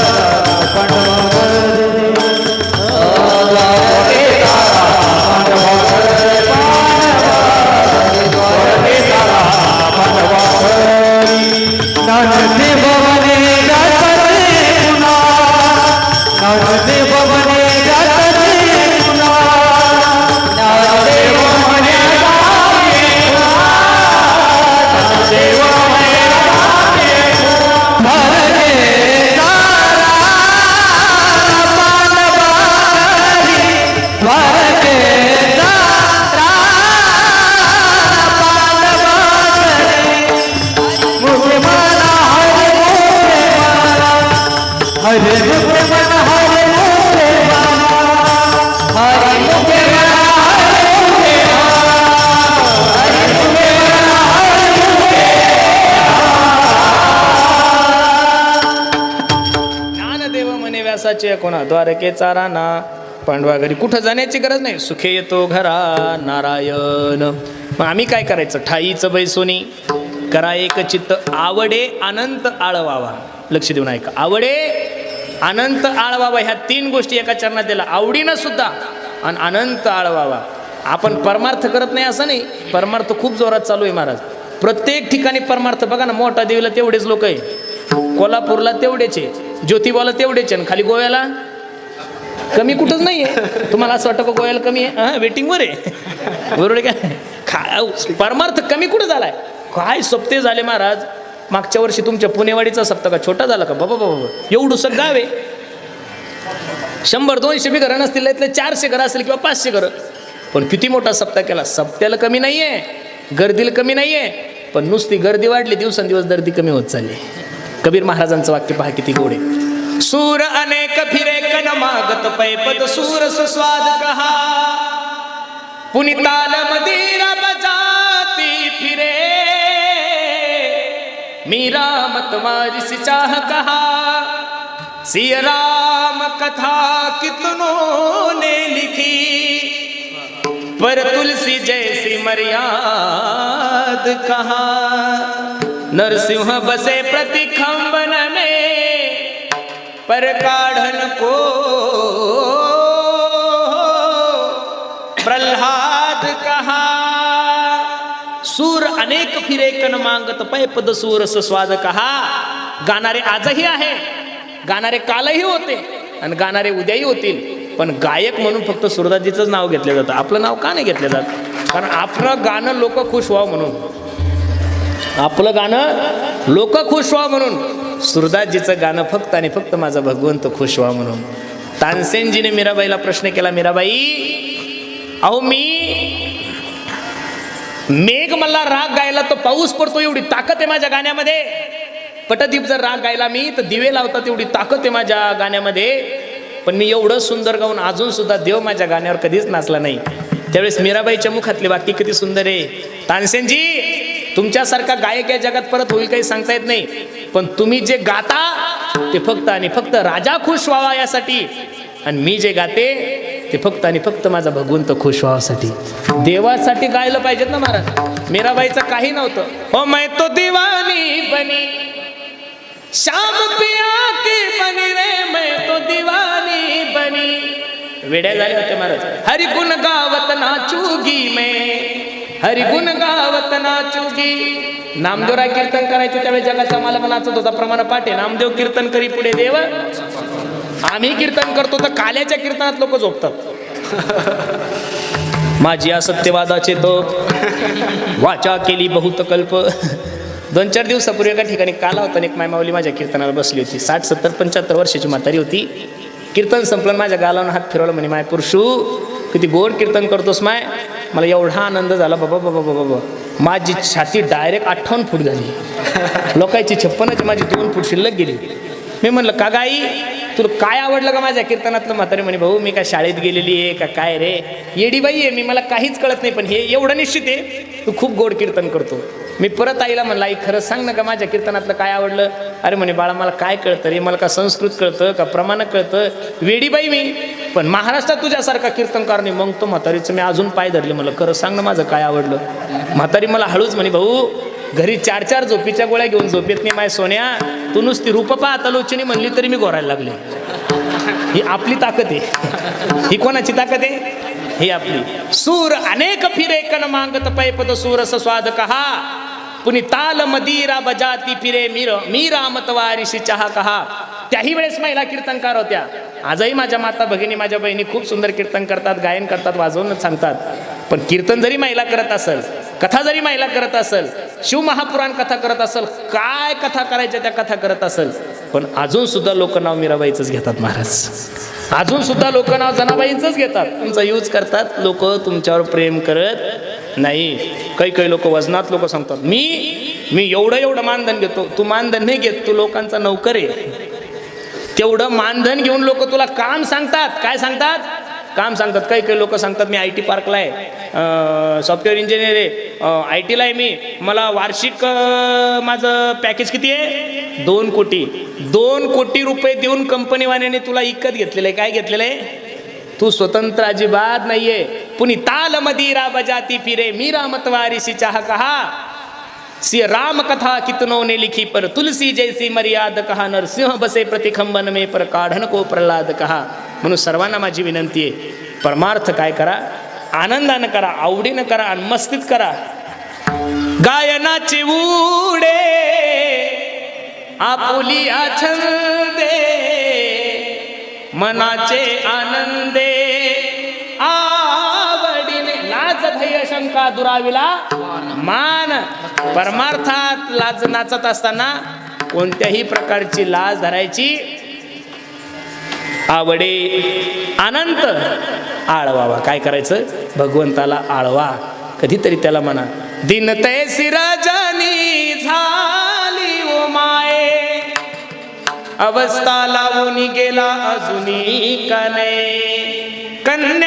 व्यासाचे कोणा द्वारकेचा राणा पांडवा घरी. कुठं जाण्याची गरज नाही. सुखे येतो घरा नारायण. मग आम्ही काय करायचं? ठाईचं बैसोनी करा एक चित्त, आवडे अनंत आळवावा. लक्ष देऊन ऐका. आवडे अनंत आळवावा, ह्या तीन गोष्टी एका चरणात दिला. आवडीनं सुद्धा आणि अनंत आळवावा. आपण परमार्थ करत नाही असं नाही, परमार्थ खूप जोरात चालू आहे महाराज. प्रत्येक ठिकाणी परमार्थ. बघा ना, मोठा देवीला तेवढेच लोक आहे, कोल्हापूरला तेवढेच आहे, ज्योतिबाला तेवढेच आहे, खाली गोव्याला कमी कुठंच नाही आहे. तुम्हाला असं वाटतं का गोव्याला कमी आहे? हां, वेटिंगवर आहे. बरोबर काय? परमार्थ कमी कुठं झालाय? काय सप्ते झाले महाराज. मागच्या वर्षी तुमच्या पुणेवाडीचा सप्ताह का छोटा झाला का? बाबा बाबा, एवढं गाव आहे. 100-200 बी घरं नसतील, इथले 400 घरं असेल किंवा 500 घरं. पण किती मोठा सप्ताह केला. सप्त्याला कमी नाही आहे, गर्दीला कमी नाही आहे, पण नुसती गर्दी वाढली, दिवसेंदिवस गर्दी कमी होत चालली. कबीर महाराजांचं वाक्य पहा किती गोड आहे. सूर अनेक फिरे कन मागत पैपत सूरस स्वाद कहा, पुनिताल मदिरा बजाती फिरे, मीरा मतवारिस चाह कहा, सिया राम कथा कितनों ने लिखी, पर तुलसी जैसी मर्याद कहा, नरसिंह बसे प्रति खंबन में, पर काढ़न को प्रल्हाद कहा. सूर अनेक फिरे कन मागत पै पद सूरस स्वाद कहा. गाणारे आजही आहे, गाणारे कालही होते आणि गाणारे उद्याही होतील. पण गायक म्हणून फक्त सुरदासजीचंच नाव घेतलं जातं. आपलं नाव का नाही घेतलं जात? कारण आपलं गाणं लोक खुश व्हावं म्हणून, आपलं गाणं लोक खुश व्हावं म्हणून. सुरदासजीचं गाणं फक्त आणि फक्त माझा भगवंत खुश व्हावं म्हणून. तानसेनजीने मीराबाईला प्रश्न केला, मीराबाई अहो मेघ मला राग गायला तर पाऊस पडतो, एवढी ताकद आहे माझ्या गाण्यामध्ये. पटदीप जर राग गायला मी तर दिवे लावतात, एवढी ताकद आहे माझ्या गाण्यामध्ये. पण मी एवढं सुंदर गाऊन अजून सुद्धा देव माझ्या गाण्यावर कधीच नाचला नाही. त्यावेळेस मीराबाईच्या मुखातले वाक्य किती सुंदर आहे. तानसेनजी तुमच्यासारखा गायक या जगात परत होईल काही सांगता येत नाही, पण तुम्ही जे गाता ते फक्त आणि फक्त राजा खुश व्हावा यासाठी, आणि मी जे गाते ते फक्त आणि फक्त माझा भगवंत खुश व्हावासाठी, देवासाठी गायलं पाहिजेत ना महाराज. मीराबाईचं काही नव्हतं. हो मैं तो दीवानी बनी श्याम पिया की बनी रे, मैं तो दीवानी बनी. वेड्या झाले होते महाराज. हरि गुण गावत नाचूगी मैं, हरि गुण गावत नाचूगी. नामदेवराय कीर्तन करायचे त्यावेळेस जगाचा मला नाचत होता प्रमाण पाठे. नामदेव कीर्तन करी पुढे देव, आम्ही कीर्तन करतो तर काल्याच्या कीर्तनात लोक झोपतात. माझी असत्यवादाचे तो वाचा केली बहुत कल्प. 2-4 दिवसापूर्वी एका ठिकाणी काला होता, एक मायमावली माझ्या कीर्तनाला बसली होती. 60-70-75 वर्षाची म्हातारी होती. कीर्तन संपलं, माझ्या गालावर हात फिरवला, म्हणे माय पुरुषू किती गोड कीर्तन करतोस माय. मला एवढा आनंद झाला बाबा बाबा बाबा. माझी छाती डायरेक्ट 58 फूट झाली. लोकांची 56ची माझी 2 फूट शिल्लक गेली. मी म्हणलं का गाई तुला काय आवडलं का माझ्या कीर्तनातलं? म्हातारी म्हणे भाऊ मी काय शाळेत गेलेली आहे का काय रे, येडीबाई आहे मी, मला काहीच कळत नाही, पण हे एवढं निश्चित आहे तू खूप गोड कीर्तन करतो. मी परत आईला म्हणलं आई खरं सांग ना का माझ्या कीर्तनातलं काय आवडलं? अरे म्हणे बाळा मला काय कळतं रे, मला का संस्कृत कळतं का प्रमाण कळतं, वेडीबाई मी, पण महाराष्ट्रात तुझ्यासारखा कीर्तनकार नाही. मग तो म्हातारीचं मी अजून पाय धरले, मला खरं सांग ना माझं काय आवडलं? म्हातारी मला हळूच म्हणे भाऊ घरी 4-4 झोपीच्या गोळ्या घेऊन झोपेत नाही माय सोन्या, तू नुसती रूप पाहता लोचनी म्हणली तरी मी घोरायला लागले. ही आपली ताकद आहे. ही कोणाची ताकद आहे? ही आपली. सूर अनेक फिरे कन मांगत पैपद सूरस स्वाद कहा, पुनी ताल मदिरा बजाती फिरे मीरा मतवारिशी चहा कहा. त्याही वेळेस महिला कीर्तनकार होत्या. आजही माझ्या माता भगिनी माझ्या बहिणी खूप सुंदर कीर्तन करतात, गायन करतात, वाजवून सांगतात. पण कीर्तन जरी महिला करत असेल, कथा जरी महिला करत असेल, शिवमहापुराण कथा करत असेल, काय कथा करायच्या त्या कथा करत असेल, पण अजून सुद्धा लोक नाव मीराबाईचंच घेतात महाराज. अजून सुद्धा लोक नाव जनाबाईंचंच घेतात. तुमचा यूज करतात लोक, तुमच्यावर प्रेम करत नाही. काही लोक वजनात लोक सांगतात मी एवढं मानधन घेतो. तू मानधन नाही घेत, तू लोकांचा नौकर आहे. तेवढं मानधन घेऊन लोक तुला काम सांगतात. काय सांगतात? काम सांगतात. काही लोक सांगतात मी IT पार्कला आहे, सॉफ्टवेअर इंजिनियर आहे, IT ला आहे मी, मला वार्षिक माझं पॅकेज किती आहे? 2 कोटी. 2 कोटी रुपये देऊन कंपनीवाल्याने तुला इकत घेतलेलं आहे. काय घेतलेलं आहे? तू स्वतंत्र अजिबात नाहीये. पुनी ताल मदिरा बजाती फिरे मीरा मतवारिशी चाह कहा, सी राम कथा कितनों ने लिखी पर तुलसी जैसी मर्याद कहा, नरसिंह बसे प्रतिखंबन में पर काढन को प्रल्हाद कहा. म्हणून सर्वांना माझी विनंती आहे, परमार्थ काय करा, आनंदानं करा, आवडीनं करा आणि मस्तीत करा. गायनाचे उडे आपुलिया छंदे, मनाचे आनंदे आवडीने, लाज भय शंका दुराविला मान. परमार्थात लाज नाचत असताना कोणत्याही प्रकारची लाज धरायची, आवडे अनंत आळवावा. काय करायचं? भगवंताला आळवा, कधीतरी त्याला म्हणा. दिन तैसी रजनी झाली ओ माये, अवस्था लावून गेला अजूनी कने, कन्या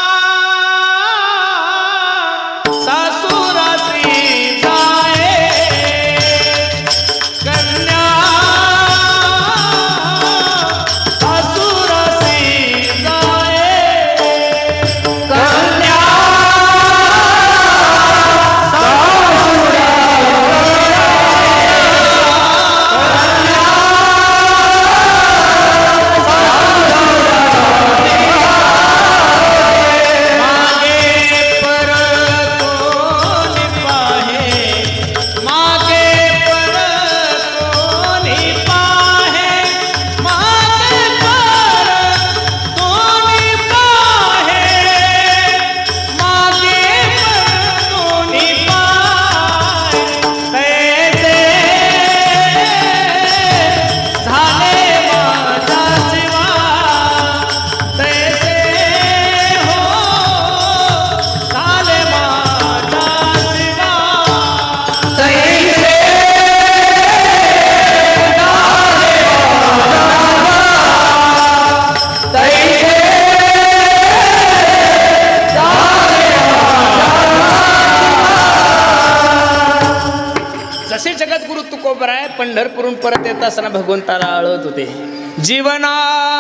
पंढरपूरून परत येत असताना भगवंताला आळत होते. जीवना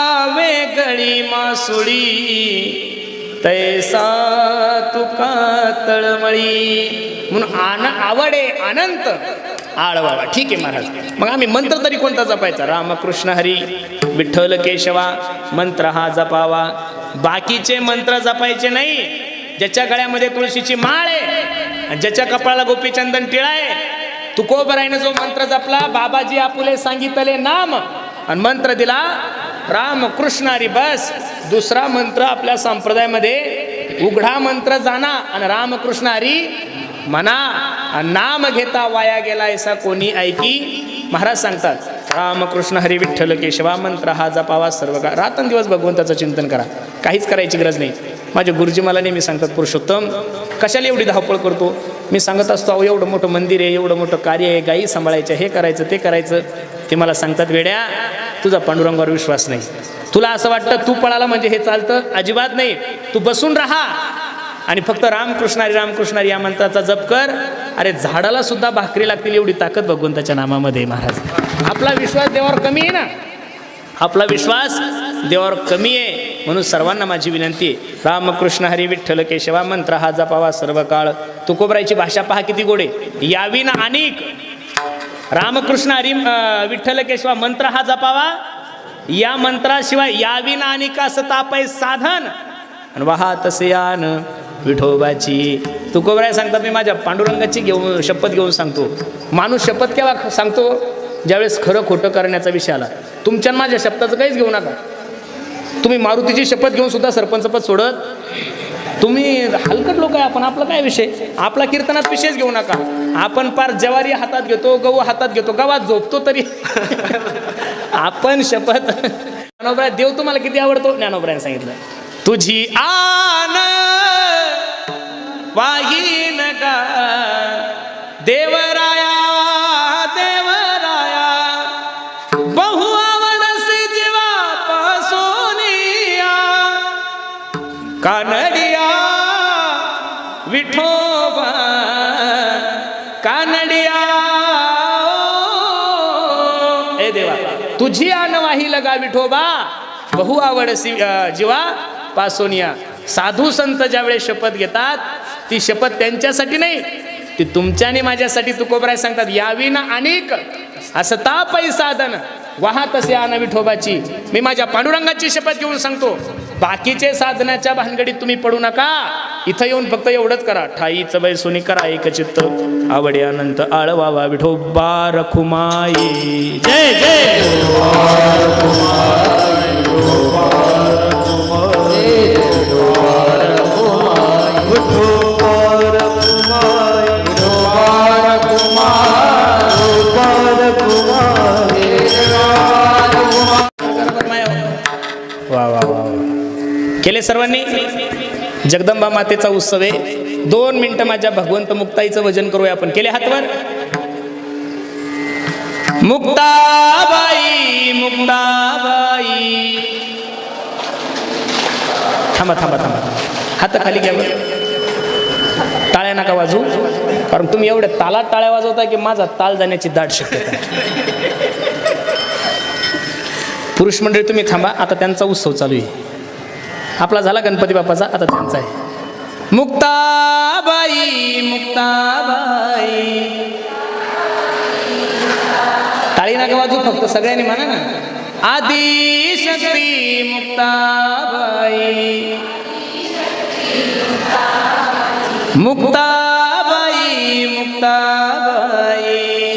वेगळी मासुळी तैसा तुका तळमळी, म्हणून आवडे अनंत आळवावा. ठीक आहे महाराज, मग आम्ही मंत्र तरी कोणता जपायचा? रामकृष्ण हरी विठ्ठल केशवा मंत्र हा जपावा. बाकीचे मंत्र जपायचे नाही. ज्याच्या गळ्यामध्ये तुळशीची माळ आहे, ज्याच्या कपाळाला गोपीचंदन टिळा आहे, तुकोबरायने जो मंत्र जपला, बाबाजी आपुले सांगितले नाम आणि मंत्र दिला राम कृष्ण हरी, बस. दुसरा मंत्र आपल्या संप्रदायामध्ये उघडा मंत्र जाणा आणि राम कृष्ण हरी म्हणा. नाम घेता वाया गेला ऐसा कोणी ऐकी. महाराज सांगतात रामकृष्ण हरी विठ्ठल केशवा मंत्र हा जपावा सर्व काळ. रात्रंदिवस भगवंताचं चिंतन करा, काहीच करायची गरज नाही. माझे गुरुजी मला नेहमी सांगतात पुरुषोत्तम कशाला एवढी धावपळ करतो? मी सांगत असतो अहो एवढं मोठं मंदिर आहे, एवढं मोठं कार्य आहे, गाई सांभाळायचं, हे करायचं ते करायचं. ते मला सांगतात वेड्या तुझा पांडुरंगावर विश्वास नाही. तुला असं वाटतं तू पळाला म्हणजे हे चालतं? अजिबात नाही. तू बसून राहा आणि फक्त रामकृष्णारी रामकृष्णारी या मंत्राचा जप कर. अरे झाडाला सुद्धा भाकरी लागतील एवढी ताकद भगवंताच्या नामामध्ये महाराज. आपला विश्वास देवावर कमी आहे ना, आपला विश्वास देवावर कमी आहे. म्हणून सर्वांना माझी विनंती आहे, रामकृष्ण हरी विठ्ठल केशवा मंत्र हा जपावा सर्व काळ. तुकोबरायची भाषा पहा किती गोडे. यावी ना अनेक रामकृष्ण हरी विठ्ठल केशवा मंत्र हा जपावा, या मंत्राशिवाय यावी ना अनेक असं तापाय साधन आणि वाहत यान विठोबाची. तुकोबराय सांगतात मी माझ्या पांडुरंगाची शपथ घेऊन सांगतो. माणूस शपथ केव्हा सांगतो? ज्यावेळेस खरं खोटं करण्याचा विषय आला. तुमच्या माझ्या शब्दाचं काहीच घेऊ नका. तुम्ही मारुतीची शपथ घेऊन सुद्धा सरपंचपद सोडत, तुम्ही हलकट लोक आहे. आपण आपला काय विषय, आपला कीर्तनात विषयच घेऊ नका. आपण पार ज्वारी हातात घेतो, गहू हातात घेतो, गावात झोपतो तरी आपण शपथ. ज्ञानोबराय देव तुम्हाला किती आवडतो? ज्ञानोबरायने सांगितलं तुझी आन वाहीन का देवराया देवराया बहु आवडसी जीवा पासोनिया कानडिया विठोबा कानडिया. ए देवा तुझी आन वाही लगा विठोबा बहु आवडसी जीवा पासोनिया. साधू संत ज्यावेळेस शपथ घेतात ती शपथ त्यांच्यासाठी नाही, ती तुमच्या आणि माझ्यासाठी. तुकोबराय सांगतात यावी ना अनेक असं तापै साधन वाहत असे आन विठोबाची. मी माझ्या पांडुरंगाची शपथ घेऊन सांगतो, बाकीचे साधनाच्या भानगडीत तुम्ही पडू नका. इथं येऊन फक्त एवढंच करा, ठाईच बैसोनी करा एक चित्त आवडे अनंत आळवावा विठोबा रखुमाई. जय जय वा वा वा. केले सर्वांनी? जगदंबा मातेचा उत्सव आहे. 2 मिनिटं माझ्या भगवंत मुक्ताईचं भजन करूया आपण. केले हातवर? मुक्ताबाई मुक्ताबाई. थांबा थांबा थांबा, हात खाली घ्या बरं. टाळ्या नका वाजू, कारण तुम्ही एवढ्या तालात टाळ्या वाजवताय की माझा ताल जाण्याची दाट शक्यता आहे. पुरुष मंडळी तुम्ही थांबा, आता त्यांचा उत्सव चालू आहे. आपला झाला गणपती बाप्पाचा, आता त्यांचा आहे. मुक्ताबाई मुक्ताबाई. टाळी नका वाजू, फक्त सगळ्यांनी म्हणा ना. आदि शक्ती मुक्ताबाई मुक्ताबाई मुक्ताबाई.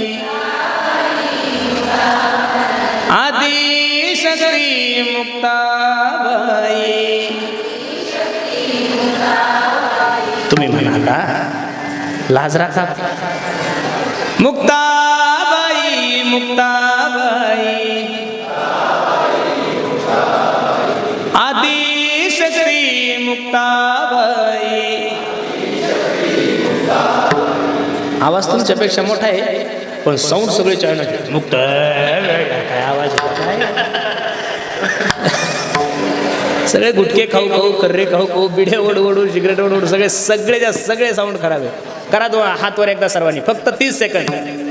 आदि शक्ती मुक्ताबाई. तुम्ही म्हणा का लाज राखा. मुक्ताबाई मुक्ताबाई आदि शक्ती मुक्ताबाई. आवाज तुमच्यापेक्षा मोठा आहे, पण साऊंड सगळे चायना मुक्त. काय आवाज सगळे गुटके खाऊ खाऊ, कर्रे खाऊ खाऊ, बिडे ओढू ओढू, सिगरेट ओढू ओढू, सगळे साऊंड खराब आहे. करा तो हातवर एकदा सर्वांनी, फक्त 30 सेकंद.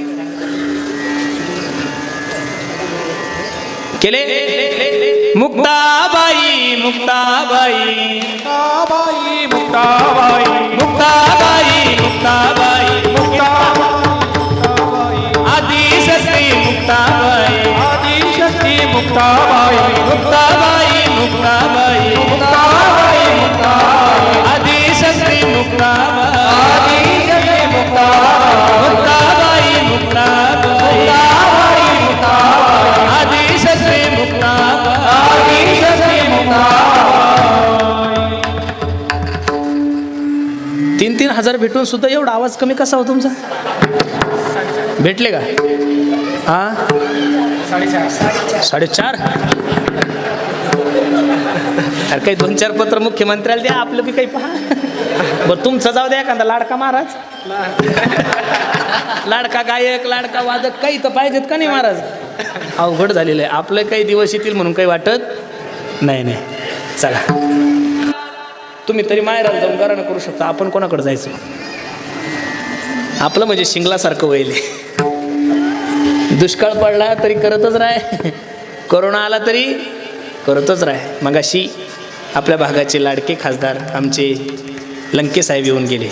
केले? मुक्ताबाई मुक्ताबाई मुक्ताबाई मुक्ताबाई मुक्ताबाई मुक्ताबाई मुक्ताबाई. आदि शक्ती मुक्ताबाई आदि शक्ती मुक्ताबाई मुक्ताबाई मुक्ताबाई मुक्ताबाई मुक्ताबाई. आदि शक्ती मुक्ताबाई आदि शक्ती मुक्ताबाई मुक्ताबाई मुक्ताबाई मुक्ताबाई. आदि शक्ती मुक्ताबाई आदि शक्ती मुक्ताबाई. 3-3 हजार भेटून सुद्धा एवढा आवाज कमी कसा हो तुमचा? भेटले का? हा 4.5. अरे काही 2-4 पत्र मुख्यमंत्र्याला द्या, आपलं बी काही पहा. बरं तुमचं जाऊ द्या एखादा लाडका महाराज, लाडका गायक, लाडका वादक काही तर पाहिजेत का नाही महाराज? अवघड झालेलं आहे. आपले काही दिवस येतील म्हणून काही वाटत नाही. चला तुम्ही तरी माहेराला जाऊन घरानं करू शकता, आपण कोणाकडे जायचं? आपलं म्हणजे शिंगलासारखं वहिले. दुष्काळ पडला तरी करतच राह, कोरोना आला तरी करतच राह. मगाशी आपल्या भागाचे लाडके खासदार आमचे लंके साहेब येऊन गेले.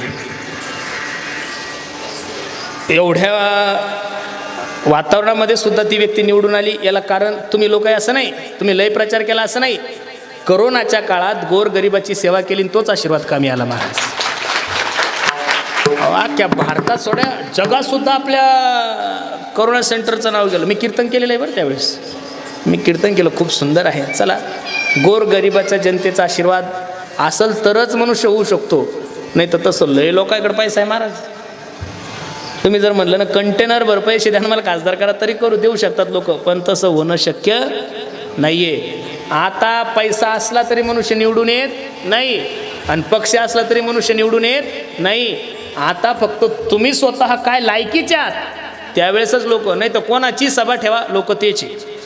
एवढ्या वातावरणामध्ये सुद्धा ती व्यक्ती निवडून आली. याला कारण तुम्ही लोक आहे असं नाही, तुम्ही लय प्रचार केला असं नाही. करोनाच्या काळात गोरगरिबाची सेवा केली, तोच आशीर्वाद कामी आला महाराज. अख्ख्या भारतात सोड्या जगात सुद्धा आपल्या करोना सेंटरचं नाव गेलं. मी कीर्तन केलेलं आहे बरं त्यावेळेस, मी कीर्तन केलं, खूप सुंदर आहे. चला, गोरगरिबाच्या जनतेचा आशीर्वाद असेल तरच मनुष्य होऊ शकतो, नाही तर तसं लय लोकांकडे पैसा आहे महाराज. तुम्ही जर म्हणलं ना कंटेनर भर पैसे द्या मला खासदार करा तरी करू देऊ शकतात लोक, पण तसं होणं शक्य नाही आहे. आता पैसा असला तरी मनुष्य निवडून येत नाही, आणि पक्ष असला तरी मनुष्य निवडून येत नाही. आता फक्त तुम्ही स्वतः काय लायकीचे आहात त्यावेळेसच लोक, नाही तर कोणाची सभा ठेवा लोक तेच.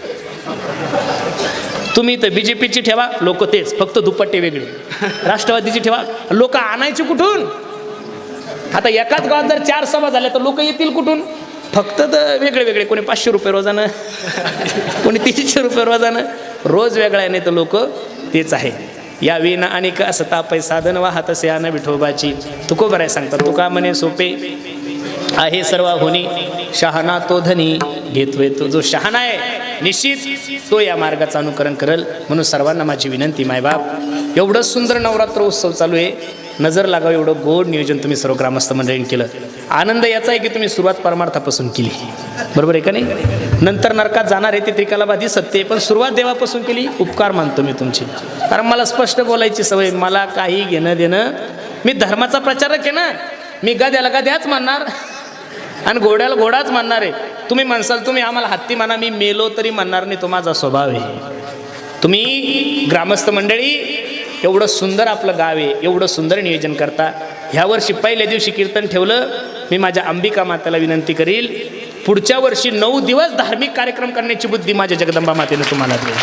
तुम्ही तर BJPची ठेवा लोक तेच, फक्त दुपट्टे वेगळे. राष्ट्रवादीची ठेवा लोक आणायची कुठून? आता एकाच गावात जर 4 सभा झाल्या तर लोक येतील कुठून? फक्त तर वेगळे वेगळे, कोणी 500 रुपये रोजानं, कोणी 300 रुपये रोजानं, रोज वेगळा आहे, नाही तर लोक तेच आहे. या विना आणि का असं तापय साधन वाहत असे आना विठोबाची. तुकोबर आहे सांगतात, तुका म्हणे सोपे आहे सर्व होणी, शहाणा तो धनी घेतोय तो. जो शहाणा आहे निश्चित तो या मार्गाचं अनुकरण करेल. म्हणून सर्वांना माझी विनंती, मायबाप एवढं सुंदर नवरात्र उत्सव चालू आहे, नजर लागावं एवढं गोड नियोजन तुम्ही सर्व ग्रामस्थ मंडळींनी केलं. आनंद याचा आहे की तुम्ही सुरुवात परमार्थापासून केली, बरोबर आहे का नाही? नंतर नरकात जाणार आहे ते त्रिकालाबाधी सत्य आहे, पण सुरुवात देवापासून केली, उपकार मानतो मी तुमची. कारण मला स्पष्ट बोलायची सवय, मला काही घेणं देणं, मी धर्माचा प्रचारक आहे ना. मी गद्याला गद्याच मानणार आणि घोड्याला घोडाच मानणार आहे. तुम्ही म्हणसाल तुम्ही आम्हाला हत्ती म्हणा, मी मेलो तरी म्हणणार नाही, तो माझा स्वभाव आहे. तुम्ही ग्रामस्थ मंडळी एवढं सुंदर आपलं गाव आहे, एवढं सुंदर नियोजन करता. ह्या वर्षी पहिल्या दिवशी कीर्तन ठेवलं. मी माझ्या अंबिका मातेला विनंती करील, पुढच्या वर्षी 9 दिवस धार्मिक कार्यक्रम करण्याची बुद्धी माझ्या जगदंबा मातेनं तुम्हाला दिली.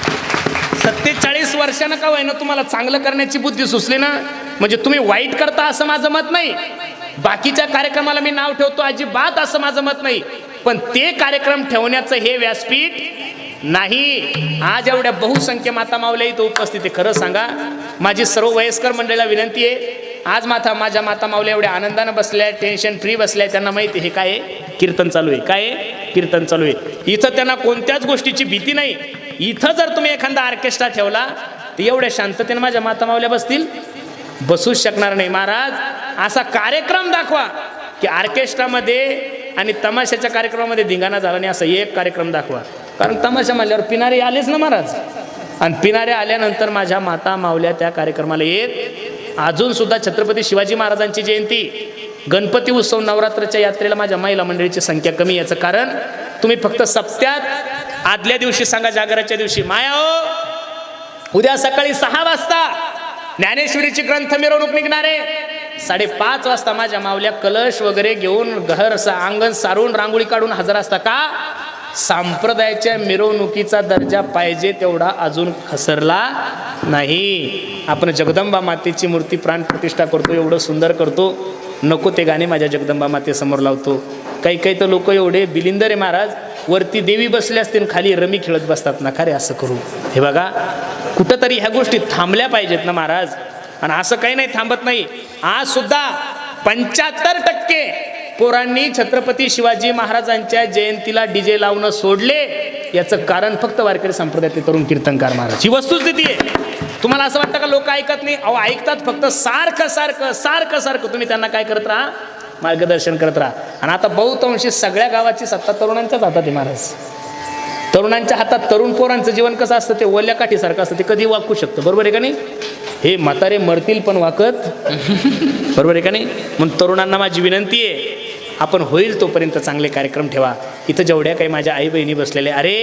47 वर्षानं का होईना तुम्हाला चांगलं करण्याची बुद्धी सुचली ना, म्हणजे तुम्ही वाईट करता असं माझं मत नाही. बाकीच्या कार्यक्रमाला मी नाव ठेवतो अजिबात असं माझं मत नाही, पण ते कार्यक्रम ठेवण्याचं हे व्यासपीठ नाही. आज एवढ्या बहुसंख्य माता मावल्या इथं उपस्थित आहे. खरं सांगा, माझी सर्व वयस्कर मंडळीला विनंती आहे, आज माझ्या माता मावल्या एवढ्या आनंदानं बसल्या, टेन्शन फ्री बसल्या. त्यांना माहिती आहे हे काय आहे, कीर्तन चालू आहे. काय आहे, कीर्तन चालू आहे. इथं त्यांना कोणत्याच गोष्टीची भीती नाही. इथं जर तुम्ही एखादा ऑर्केस्ट्रा ठेवला तर एवढ्या शांततेने माझ्या माता मावल्या बसतील, बसूच शकणार नाही. महाराज असा कार्यक्रम दाखवा की ऑर्केस्ट्रामध्ये आणि तमाशाच्या कार्यक्रमामध्ये धिंगाणा झाला नाही, असा एक कार्यक्रम दाखवा. कारण तमाशा म्हणल्यावर पिणारे आलेच ना महाराज, आणि पिणारे आल्यानंतर माझ्या माता मावल्या त्या कार्यक्रमाला येत. अजून सुद्धा छत्रपती शिवाजी महाराजांची जयंती, गणपती उत्सव, नवरात्राच्या यात्रेला माझ्या महिला मंडळीची संख्या कमी. याचं कारण तुम्ही फक्त सप्त्यात आदल्या दिवशी सांगा, जागराच्या दिवशी, माया हो उद्या सकाळी 6 वाजता ज्ञानेश्वरीची ग्रंथ मिरवणूक निघणार आहे. 5:30 वाजता माझ्या मावल्या कलश वगैरे घेऊन घर अंगण सारून रांगोळी काढून हजर असता. का? संप्रदायाच्या मिरवणुकीचा दर्जा पाहिजे तेवढा अजून खसरला नाही. आपण जगदंबा मातेची मूर्ती प्राणप्रतिष्ठा करतो, एवढं सुंदर करतो, नको ते गाणे माझ्या जगदंबा मातेसमोर लावतो. काही तर लोक एवढे बिलिंदर आहे महाराज, वरती देवी बसले असतील खाली रमी खेळत बसतात ना. खरे असं करू? हे बघा, कुठंतरी ह्या गोष्टी थांबल्या पाहिजेत ना महाराज. आणि असं काही नाही, थांबत नाही. आज सुद्धा 75% पोरांनी छत्रपती शिवाजी महाराजांच्या जयंतीला DJ लावणं सोडले. याचं कारण फक्त वारकरी संप्रदायातले तरुण कीर्तनकार महाराज. ही वस्तुस्थिती आहे. तुम्हाला असं वाटतं का लोक ऐकत नाही? अहो ऐकतात, फक्त सारखं सारखं सारखं सारखं तुम्ही त्यांना काय करत राहा, मार्गदर्शन करत राहा. आणि आता बहुतांशी सगळ्या गावाची सत्ता तरुणांच्याच हातात आहे महाराज. तरुणांच्या हातात. तरुण पोरांचं जीवन कसं असतं, ते ओल्या काठीसारखं असतं, ते कधी वाकू शकतं, बरोबर आहे का नाही? हे म्हातारे मरतील पण वाकत, बरोबर आहे का नाही? म्हणून तरुणांना माझी विनंती आहे, आपण होईल तोपर्यंत चांगले कार्यक्रम ठेवा. इथं जेवढ्या काही माझ्या आई बहिणी बसलेल्या, अरे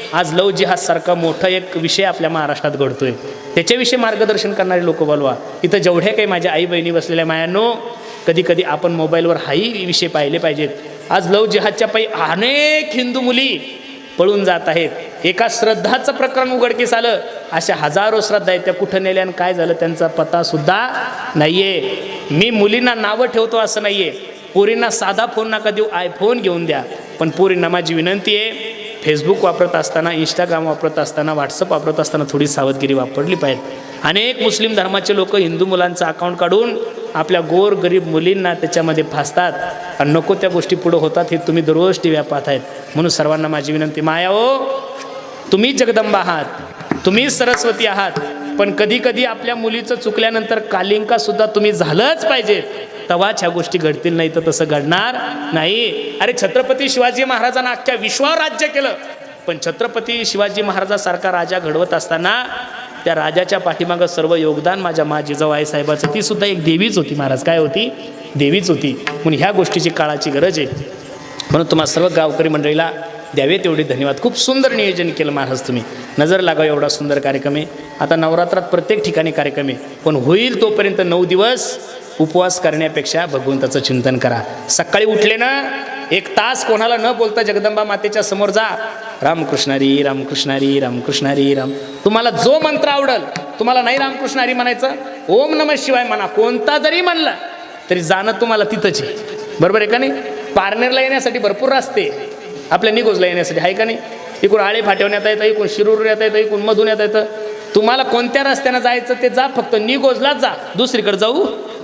आज लव जिहाद सारखा मोठा एक विषय आपल्या महाराष्ट्रात घडतोय, त्याच्याविषयी मार्गदर्शन करणारे लोक बोलवा. इथं जेवढ्या काही माझ्या आई बहिणी बसलेल्या मायांनो, कधी कधी आपण मोबाईलवर हाही विषय पाहिले पाहिजेत. आज लव जिहादच्या पायी अनेक हिंदू मुली पळून जात आहेत. एका श्रद्धाचं प्रकरण उघडकीस आलं, अशा हजारो श्रद्धा आहेत, त्या कुठं नेल्या आणि काय झालं त्यांचा पत्ता सुद्धा नाहीये. मी मुलींना नावं ठेवतो असं नाहीये, पोरींना साधा फोन नका देऊ, आयफोन घेऊन द्या. पण पोरींना माझी विनंती आहे, फेसबुक वापरत असताना, इंस्टाग्राम वापरत असताना, व्हॉट्सअप वापरत असताना थोडी सावधगिरी वापरली पाहिजे. अनेक मुस्लिम धर्माचे लोक हिंदू मुलांचं अकाउंट काढून आपल्या गोर गरीब मुलींना त्याच्यामध्ये फासतात आणि नको त्या गोष्टी पुढं होतात. हे तुम्ही दररोज टी व्ही पाहतायत. म्हणून सर्वांना माझी विनंती, माया हो, तुम्ही जगदंबा आहात, तुम्ही सरस्वती आहात, पण कधी कधी आपल्या मुलीचं चुकल्यानंतर कालिंका सुद्धा तुम्ही झालंच पाहिजे, तेव्हाच ह्या गोष्टी घडतील, नाही तर तसं घडणार नाही. अरे छत्रपती शिवाजी महाराजांना अख्ख्या विश्वावर राज्य केलं, पण छत्रपती शिवाजी महाराजासारखा राजा घडवत असताना त्या राजाच्या पाठीमागं सर्व योगदान माझ्या जिजाऊ आईसाहेबाचं, ती सुद्धा एक देवीच होती महाराज. काय होती? देवीच होती. म्हणून ह्या गोष्टीची काळाची गरज आहे. म्हणून तुम्हाला सर्व गावकरी मंडळीला द्यावे तेवढे धन्यवाद. खूप सुंदर नियोजन केलं महाराज तुम्ही. नजर लागावं एवढा सुंदर कार्यक्रम आहे. आता नवरात्रात प्रत्येक ठिकाणी कार्यक्रम आहे, पण होईल तोपर्यंत 9 दिवस उपवास करण्यापेक्षा भगवंताचं चिंतन करा. सकाळी उठले ना, 1 तास कोणाला न बोलता जगदंबा मातेच्या समोर जा, रामकृष्णारी रामकृष्णारी रामकृष्णारी राम. तुम्हाला जो मंत्र आवडल, तुम्हाला नाही रामकृष्णारी म्हणायचं, ओम नमः शिवाय म्हणा, कोणता जरी म्हणला तरी जाणं तुम्हाला तिथंच आहे. बरोबर आहे का नाही? पारनेरला येण्यासाठी भरपूर रस्ते, आपल्या निगोजला येण्यासाठी आहे का नाही? इकडून आळे फाट्यावर येता येतं, इकडून शिरूर येता येतं, इकडून मधून येता येतं. तुम्हाला कोणत्या रस्त्यानं जायचं ते जा, फक्त निगोजलाच जा, दुसरीकडे जाऊ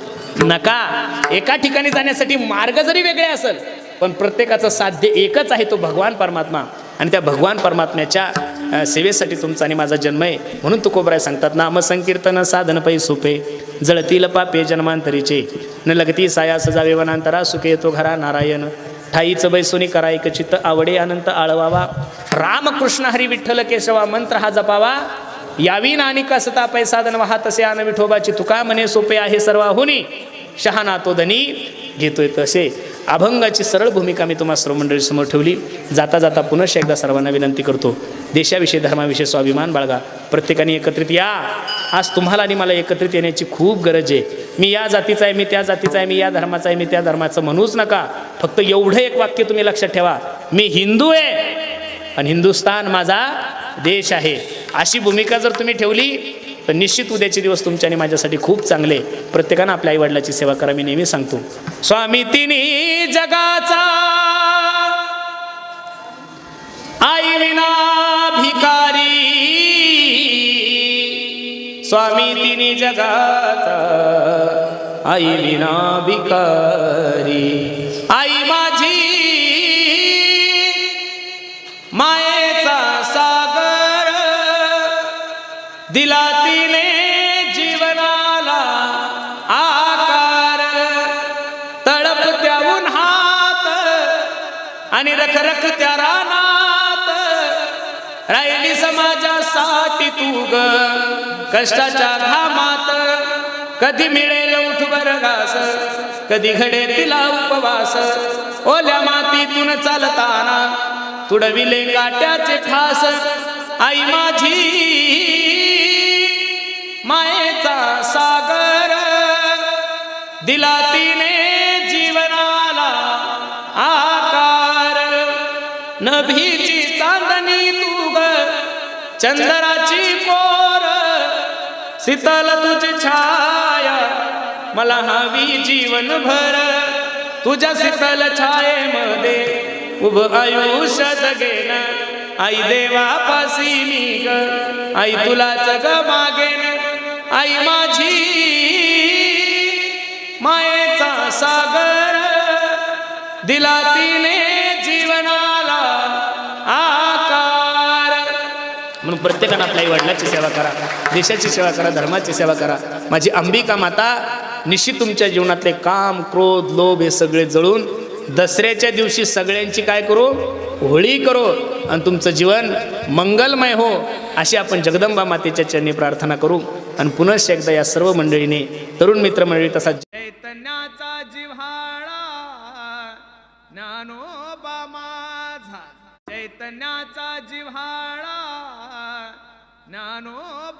नका. एका ठिकाणी जाण्यासाठी मार्ग जरी वेगळे असेल, पण प्रत्येकाचं साध्य एकच आहे, तो भगवान परमात्मा. आणि त्या भगवान परमात्म्याच्या सेवेसाठी तुमचा आणि माझा जन्म आहे. म्हणून तुकोबराय सांगतात, नाम संकीर्तन साधन पै सोपे, जळतील पापे जन्मांतरीचे, न लगती साया सजावे वनांतरा, सुखे येतो घरा नारायण, ठाईचं बैसोनी करायक चित्त, आवडे अनंत आळवावा, रामकृष्ण हरी विठ्ठल केशवा मंत्र हा जपावा, यावी नानिका सता पैसा धन वाहा, तसे आन विठोबाची तुका म्हणे सोपे आहे सर्वाहुनी, शहाणा तो धनी घेतोय तसे. अभंगाची सरळ भूमिका मी तुम्हा सर्व मंडळी समोर ठेवली. जाता जाता पुनश्च एकदा सर्वांना विनंती करतो, देशाविषयी धर्माविषयी स्वाभिमान बाळगा, प्रत्येकाने एकत्रित या. आज तुम्हाला आणि मला एकत्रित येण्याची खूप गरज आहे. मी या जातीचा आहे, मी त्या जातीचा आहे, मी या धर्माचा आहे, मी त्या धर्माचं म्हणूच नका. फक्त एवढं एक वाक्य तुम्ही लक्षात ठेवा, मी हिंदू आहे आणि हिंदुस्तान माझा देश आहे. अशी भूमिका जर तुम्ही ठेवली तर निश्चित उद्याचे दिवस तुमच्या आणि माझ्यासाठी खूप चांगले. प्रत्येकानं आपल्या आईवडिलाची सेवा करा. मी नेहमी सांगतो, स्वामी तिन्ही जगाचा आई विना भिकारी, स्वामी तिन्ही जगाचा आई विना भिकारी, आई माझी मायेचा सागर, दिला तिने जीवनाला आकार, तळपत्या उन्हात आणि रखरखत्या रानात, राहिली समाजासाठी तू ग कष्टाच्या घामात. कधी मिळेल उठभर घास, कधी घडे तिला उपवास, ओल्या मातीतून चालताना तुडविले काट्याचे ठास, आई माझी मायेचा सागर, दिला तिने जीवनाला आकार, नभीची चांदणी तू ग चंद्राची कोर, शीतल तुझी छाया मला हवी जीवनभर, तुझ्या शीतल छायेमध्ये उभं आयुष्य जगेन, आई देवापासी मी ग, आई तुलाच ग मागेन, आई माझी मायेचा सागर, दिला तिने जीवनाला आकार. म्हणून प्रत्येकानं आपल्या आई वडिलांची सेवा करा, देशाची सेवा करा, धर्माची सेवा करा. माझी अंबिका माता निश्चित तुमच्या जीवनातले काम, क्रोध, लोभ हे सगळे जळून दसऱ्याच्या दिवशी सगळ्यांची काय करू? होळी करो आणि तुमचं जीवन मंगलमय हो, अशी आपण जगदंबा मातेच्या चरणी प्रार्थना करू. आणि पुनश्च एकदा या सर्व मंडळीने, तरुण मित्र मंडळी, तसा चैतन्याचा जिव्हाळा ज्ञानोबा माझा, चैतन्याचा जिव्हाळा ज्ञानो